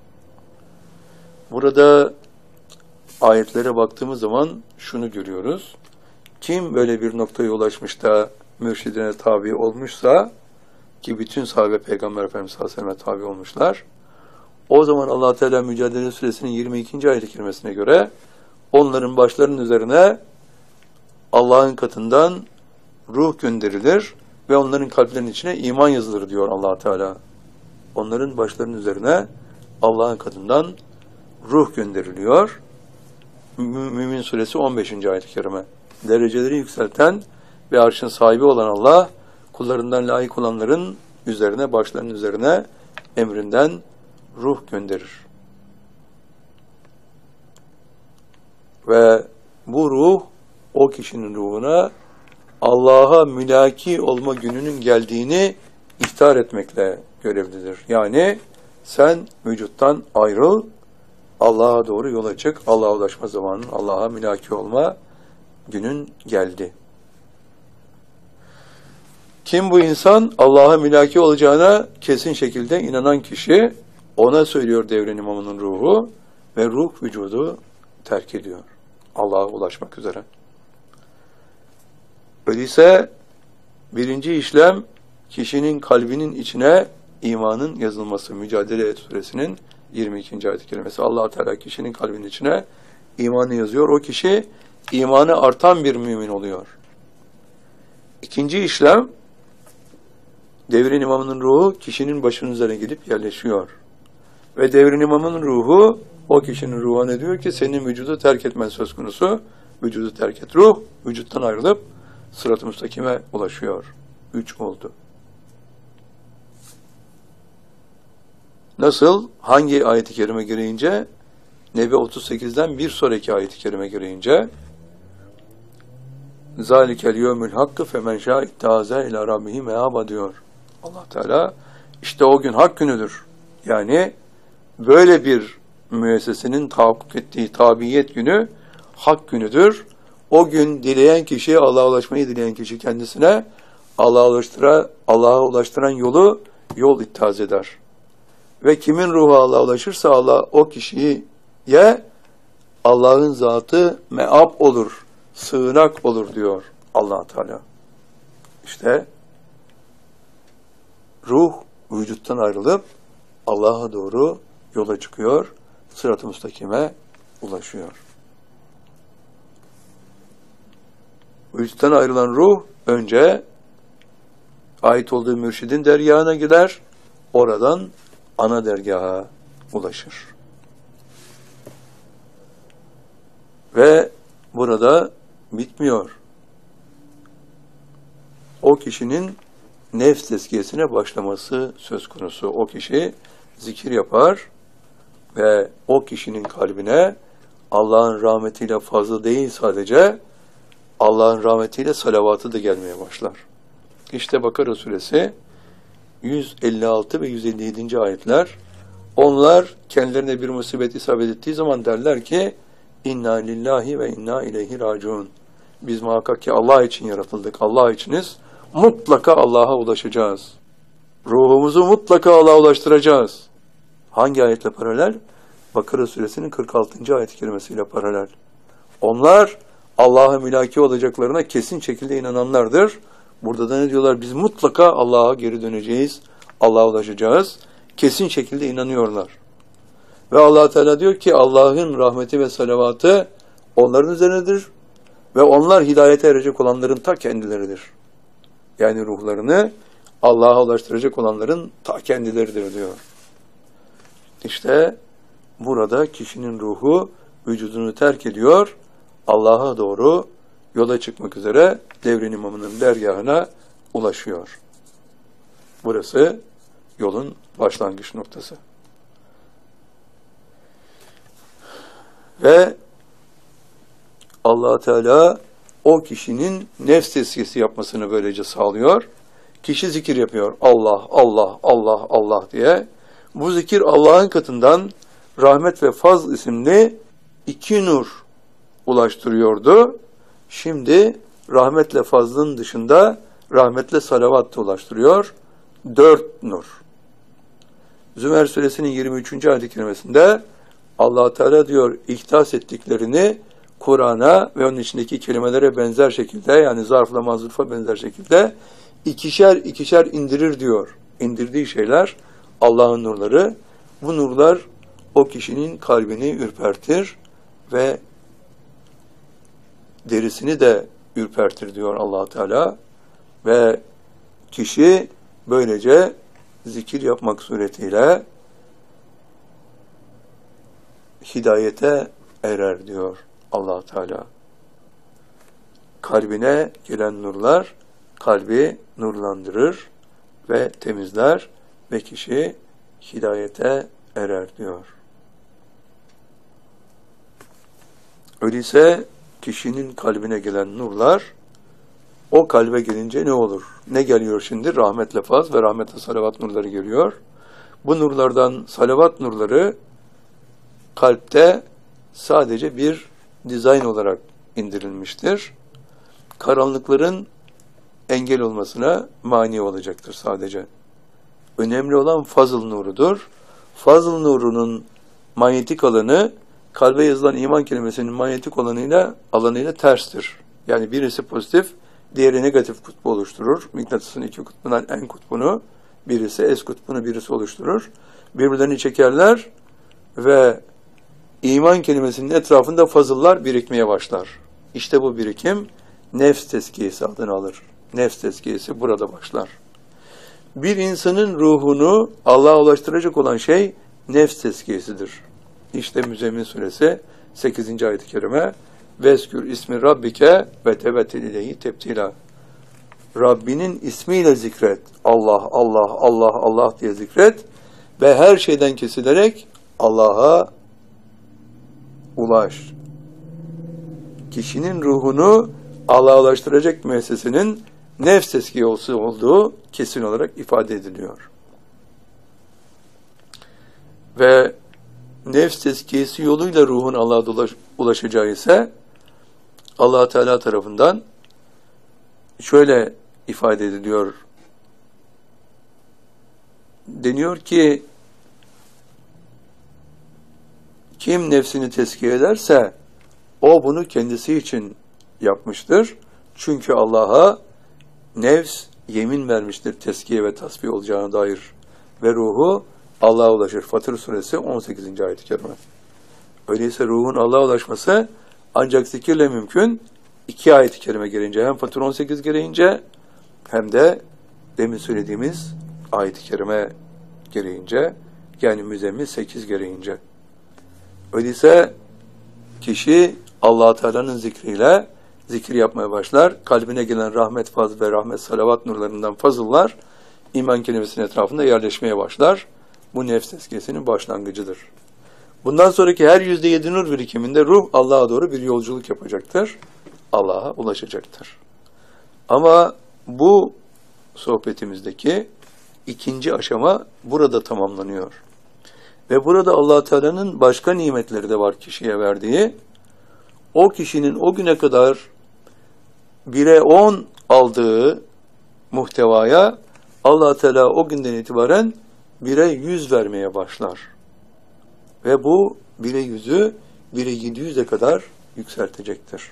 Burada ayetlere baktığımız zaman şunu görüyoruz. Kim böyle bir noktaya ulaşmış da mürşidine tabi olmuşsa, ki bütün sahabe Peygamber Efendimiz sallallahu aleyhi ve sellem'e tabi olmuşlar, o zaman Allah Teala Mücadele Suresinin 22. ayet-i kerimesine göre onların başlarının üzerine Allah'ın katından ruh gönderilir ve onların kalplerinin içine iman yazılır diyor Allah Teala. Onların başlarının üzerine Allah'ın katından ruh gönderiliyor. Mümin Suresi 15. ayet-i kerime. Dereceleri yükselten ve arşın sahibi olan Allah, kullarından layık olanların üzerine, başlarının üzerine emrinden ruh gönderir. Ve bu ruh, o kişinin ruhuna Allah'a mülaki olma gününün geldiğini ihtar etmekle görevlidir. Yani sen vücuttan ayrıl, Allah'a doğru yola çık, Allah'a ulaşma zamanın, Allah'a mülaki olma günün geldi. Kim bu insan? Allah'a mülaki olacağına kesin şekilde inanan kişi, ona söylüyor devrin imamının ruhu ve ruh vücudu terk ediyor. Allah'a ulaşmak üzere. Öyleyse birinci işlem kişinin kalbinin içine imanın yazılması. Mücadele Suresinin 22. ayet-i kerimesi. Allah Teala kişinin kalbinin içine imanı yazıyor. O kişi imanı artan bir mümin oluyor. İkinci işlem devrin imamının ruhu kişinin başının üzerine gidip yerleşiyor. Ve devrin imamının ruhu o kişinin ruhuna diyor ki senin vücudu terk etmen söz konusu. Vücudu terk et. Ruh vücuttan ayrılıp sırat-ı müstakime ulaşıyor. 3 oldu. Nasıl? Hangi ayet-i kerime gereğince? Nebe 38'den bir sonraki ayet-i kerime gereğince zalikel yevmül hakkı femen şâ ittâze ilâ rabbihi meâba diyor. Allah Teala işte o gün hak günüdür. Yani böyle bir müessesenin tahakkuk ettiği tabiyet günü hak günüdür. O gün dileyen kişi, Allah'a ulaşmayı dileyen kişi kendisine Allah'a ulaştıran yol ittihaz eder. Ve kimin ruhu Allah'a ulaşırsa Allah o kişiye Allah'ın zatı meab olur, sığınak olur diyor Allah Teala. İşte ruh vücuttan ayrılıp Allah'a doğru yola çıkıyor, sırat-ı müstakime ulaşıyor. Vücuttan ayrılan ruh önce ait olduğu mürşidin dergahına gider, oradan ana dergaha ulaşır. Ve burada bitmiyor. O kişinin nefs tezkiyesine başlaması söz konusu. O kişi zikir yapar ve o kişinin kalbine Allah'ın rahmetiyle fazla değil sadece Allah'ın rahmetiyle salavatı da gelmeye başlar. İşte Bakara suresi 156 ve 157. ayetler. Onlar kendilerine bir musibet isabet ettiği zaman derler ki İnna lillahi ve inna ileyhi raciun. Biz muhakkak ki Allah için yaratıldık. Allah içiniz. Mutlaka Allah'a ulaşacağız. Ruhumuzu mutlaka Allah'a ulaştıracağız. Hangi ayetle paralel? Bakara suresinin 46. ayet-i kerimesiyle paralel. Onlar Allah'a mülaki olacaklarına kesin şekilde inananlardır. Burada da ne diyorlar? Biz mutlaka Allah'a geri döneceğiz. Allah'a ulaşacağız. Kesin şekilde inanıyorlar. Ve Allah Teala diyor ki Allah'ın rahmeti ve salavatı onların üzerinedir. Ve onlar hidayete erecek olanların ta kendileridir. Yani ruhlarını Allah'a ulaştıracak olanların ta kendileridir diyor. İşte burada kişinin ruhu vücudunu terk ediyor. Allah'a doğru yola çıkmak üzere devrin imamının dergahına ulaşıyor. Burası yolun başlangıç noktası. Ve Allah Teala o kişinin nefs tezkiyesi yapmasını böylece sağlıyor. Kişi zikir yapıyor. Allah, Allah, Allah, Allah diye. Bu zikir Allah'ın katından rahmet ve fazl isimli 2 nur ulaştırıyordu. Şimdi rahmetle fazlın dışında rahmetle salavat da ulaştırıyor. 4 nur. Zümer suresinin 23. ayet-i kerimesinde Allah Teala diyor ihtas ettiklerini Kur'an'a ve onun içindeki kelimelere benzer şekilde yani zarfla mazrufa benzer şekilde ikişer indirir diyor. İndirdiği şeyler Allah'ın nurları. Bu nurlar o kişinin kalbini ürpertir ve derisini de ürpertir diyor Allah Teala. Ve kişi böylece zikir yapmak suretiyle hidayete erer diyor Allah Teala. Kalbine gelen nurlar kalbi nurlandırır ve temizler ve kişi hidayete erer diyor. Öyleyse kişinin kalbine gelen nurlar o kalbe gelince ne olur? Ne geliyor şimdi? Rahmetle faz ve rahmetle salavat nurları geliyor. Bu nurlardan salavat nurları kalpte sadece bir dizayn olarak indirilmiştir. Karanlıkların engel olmasına mani olacaktır sadece. Önemli olan fazıl nurudur. Fazıl nurunun manyetik alanı kalbe yazılan iman kelimesinin manyetik alanıyla terstir. Yani birisi pozitif, diğeri negatif kutbu oluşturur. Mıknatısın iki kutbundan en kutbunu birisi, S kutbunu birisi oluşturur. Birbirlerini çekerler ve iman kelimesinin etrafında fazıllar birikmeye başlar. İşte bu birikim nefs tezkiyesi adını alır. Nefs tezkiyesi burada başlar. Bir insanın ruhunu Allah'a ulaştıracak olan şey nefs tezkiyesidir. İşte Müzzemmil Suresi 8. ayet-i kerime Veskür ismi Rabbike ve tebettül ileyhi tebtila. Rabbinin ismiyle zikret. Allah, Allah, Allah, Allah diye zikret ve her şeyden kesilerek Allah'a ulaş. Kişinin ruhunu Allah'a ulaştıracak müessesenin nefs tezkiyesi olduğu kesin olarak ifade ediliyor. Ve nefs tezkiyesi yoluyla ruhun Allah'a ulaşacağı ise Allah Teala tarafından şöyle ifade ediliyor. Deniyor ki kim nefsini tezkiye ederse o bunu kendisi için yapmıştır. Çünkü Allah'a nefs yemin vermiştir tezkiye ve tasfiye olacağına dair ve ruhu Allah'a ulaşır. Fatır Suresi 18. ayet-i kerime. Öyleyse ruhun Allah'a ulaşması ancak zikirle mümkün. 2 ayet-i kerime gelince hem Fatır 18 gereğince hem de demin söylediğimiz ayet-i kerime gereğince yani Müzzemmil 8 gereğince. Öyleyse kişi Allah Teala'nın zikriyle zikir yapmaya başlar. Kalbine gelen rahmet fazl ve rahmet salavat nurlarından fazıllar iman kelimesinin etrafında yerleşmeye başlar. Bu nefs tezkiyesinin başlangıcıdır. Bundan sonraki her %7 nur birikiminde ruh Allah'a doğru bir yolculuk yapacaktır. Allah'a ulaşacaktır. Ama bu sohbetimizdeki ikinci aşama burada tamamlanıyor. Ve burada Allah Teala'nın başka nimetleri de var kişiye verdiği. O kişinin o güne kadar 1'e 10 aldığı muhtevaya Allah Teala o günden itibaren 1'e 100 vermeye başlar. Ve bu 1'e 100'ü 1'e 700'e kadar yükseltecektir.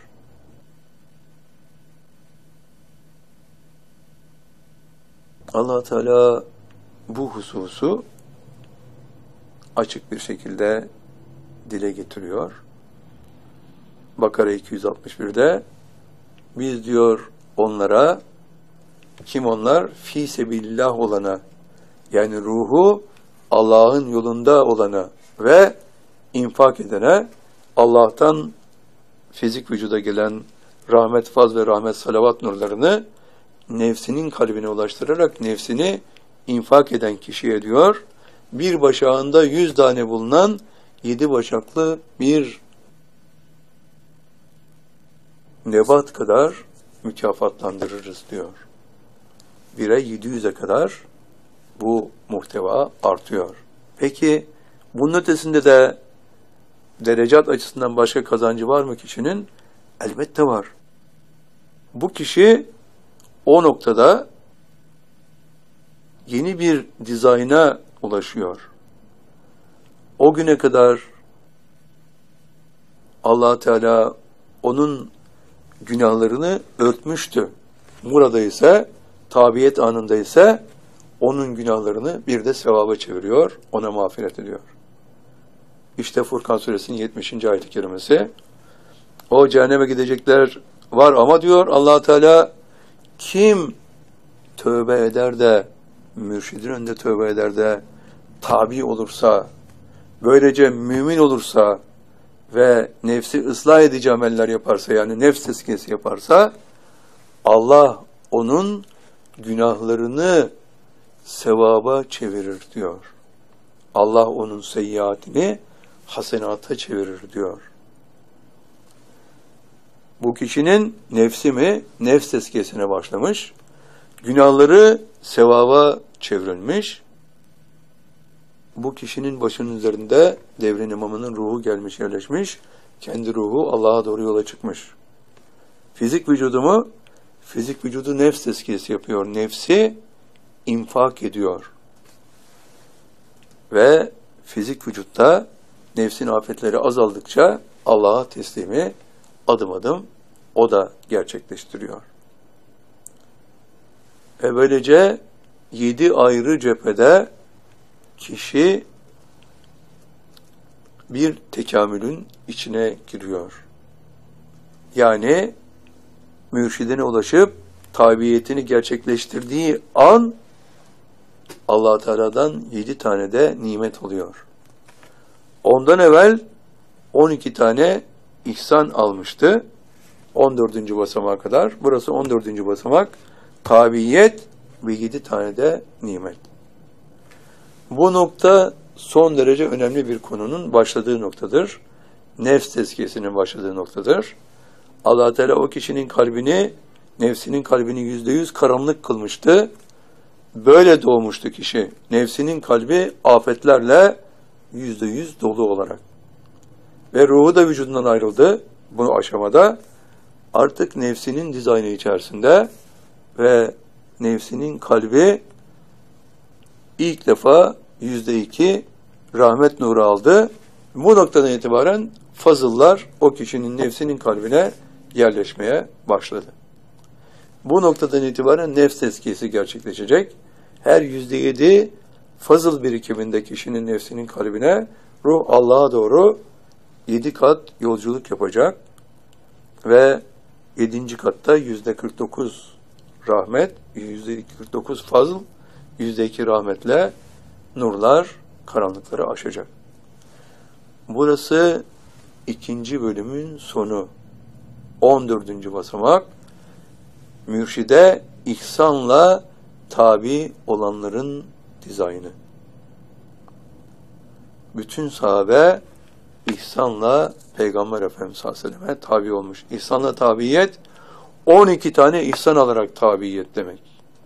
Allah Teala bu hususu açık bir şekilde dile getiriyor. Bakara 261'de biz diyor onlara, kim onlar? Fî sebilillah olana, yani ruhu Allah'ın yolunda olana ve infak edene, Allah'tan fizik vücuda gelen rahmet, faz ve rahmet salavat nurlarını nefsinin kalbine ulaştırarak nefsini infak eden kişiye diyor, bir başağında 100 tane bulunan 7 başaklı bir nebat kadar mükafatlandırırız diyor. 1'e 700'e kadar bu muhteva artıyor. Peki bunun ötesinde de derecat açısından başka kazancı var mı kişinin? Elbette var. Bu kişi o noktada yeni bir dizayna ulaşıyor. O güne kadar Allah Teala onun günahlarını örtmüştü. Burada ise tabiyet anında ise onun günahlarını bir de sevaba çeviriyor, ona mağfiret ediyor. İşte Furkan Suresinin 70. ayet-i kerimesi. O cehenneme gidecekler var ama diyor Allah Teala, kim tövbe eder de mürşidin önünde tövbe eder de tabi olursa, böylece mümin olursa ve nefsi ıslah edici ameller yaparsa, yani nefs tezkiyesi yaparsa, Allah onun günahlarını sevaba çevirir diyor. Allah onun seyyiatini hasenata çevirir diyor. Bu kişinin nefsi mi? Nefs tezkiyesine başlamış. Günahları sevaba çevrilmiş. Bu kişinin başının üzerinde devrin imamının ruhu gelmiş, yerleşmiş. Kendi ruhu Allah'a doğru yola çıkmış. Fizik vücudu mu? Fizik vücudu nefs tezkiyesi yapıyor. Nefsi infak ediyor. Ve fizik vücutta nefsin afetleri azaldıkça Allah'a teslimi adım adım o da gerçekleştiriyor. Ve böylece 7 ayrı cephede kişi bir tekamülün içine giriyor. Yani mürşidine ulaşıp tabiyetini gerçekleştirdiği an Allah Teala'dan 7 tane de nimet oluyor. Ondan evvel 12 tane ihsan almıştı. 14. basamağa kadar. Burası 14. basamak. Tabiyet ve 7 tane de nimet. Bu nokta son derece önemli bir konunun başladığı noktadır. Nefs tezkiyesinin başladığı noktadır. Allah Teala o kişinin kalbini, nefsinin kalbini %100 karanlık kılmıştı. Böyle doğmuştu kişi. Nefsinin kalbi afetlerle %100 dolu olarak. Ve ruhu da vücudundan ayrıldı bu aşamada. Artık nefsinin dizaynı içerisinde ve nefsinin kalbi ilk defa %2 rahmet nuru aldı. Bu noktadan itibaren fazıllar o kişinin nefsinin kalbine yerleşmeye başladı. Bu noktadan itibaren nefs tezkiyesi gerçekleşecek. Her %7 fazıl birikiminde kişinin nefsinin kalbine ruh Allah'a doğru 7 kat yolculuk yapacak ve 7. katta %49 rahmet, %49 fazıl, %2 rahmetle nurlar karanlıkları aşacak. Burası 2. bölümün sonu. 14. basamak. Mürşide ihsanla tabi olanların dizaynı. Bütün sahabe ihsanla Peygamber Efendimiz sallallahu aleyhi ve selleme tabi olmuş. İhsanla tabiyet 12 tane ihsan alarak tabiyet demek.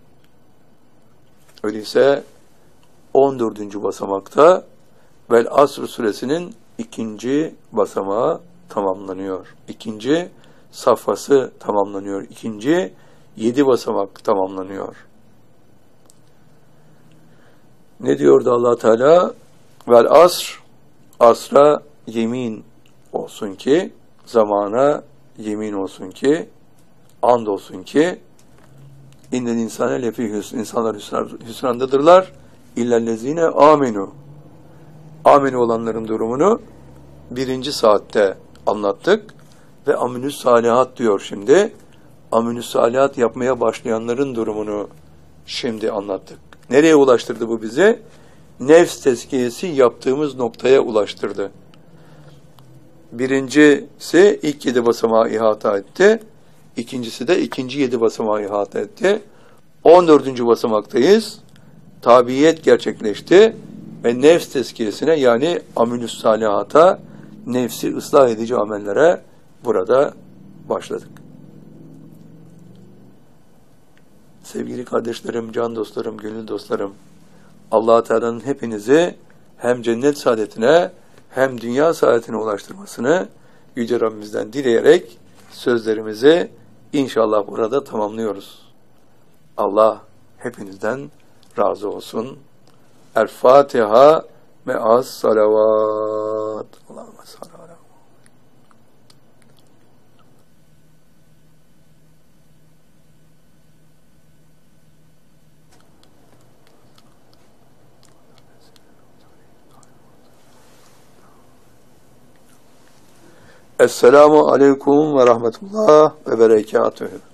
Öyleyse 14. basamakta Vel Asr suresinin 2. basamağı tamamlanıyor. 2. safhası tamamlanıyor. 2. 7 basamak tamamlanıyor. Ne diyordu Allah Teala? Vel asr, asra yemin olsun ki, zamana yemin olsun ki, and olsun ki, innel insane lefî hüsn, insanlar hüsrandadırlar, illellezine amenu. Amenu olanların durumunu 1. saatte anlattık ve aminüs salihat diyor şimdi. Aminüs salihat yapmaya başlayanların durumunu şimdi anlattık. Nereye ulaştırdı bu bizi? Nefs tezkiyesi yaptığımız noktaya ulaştırdı. Birincisi ilk 7 basamağı ihata etti. İkincisi de ikinci 7 basamağı ihata etti. 14. basamaktayız. Tabiyet gerçekleşti ve nefs tezkiyesine yani aminüs salihata, nefsi ıslah edici amellere burada başladık. Sevgili kardeşlerim, can dostlarım, gönül dostlarım, Allah-u Teala'nın hepinizi hem cennet saadetine hem dünya saadetine ulaştırmasını Yüce Rabbimizden dileyerek sözlerimizi inşallah burada tamamlıyoruz. Allah hepinizden razı olsun. El-Fatiha me'as salavat. Allahümme salli ala. Esselamu aleyküm ve rahmetullah ve berekatühü.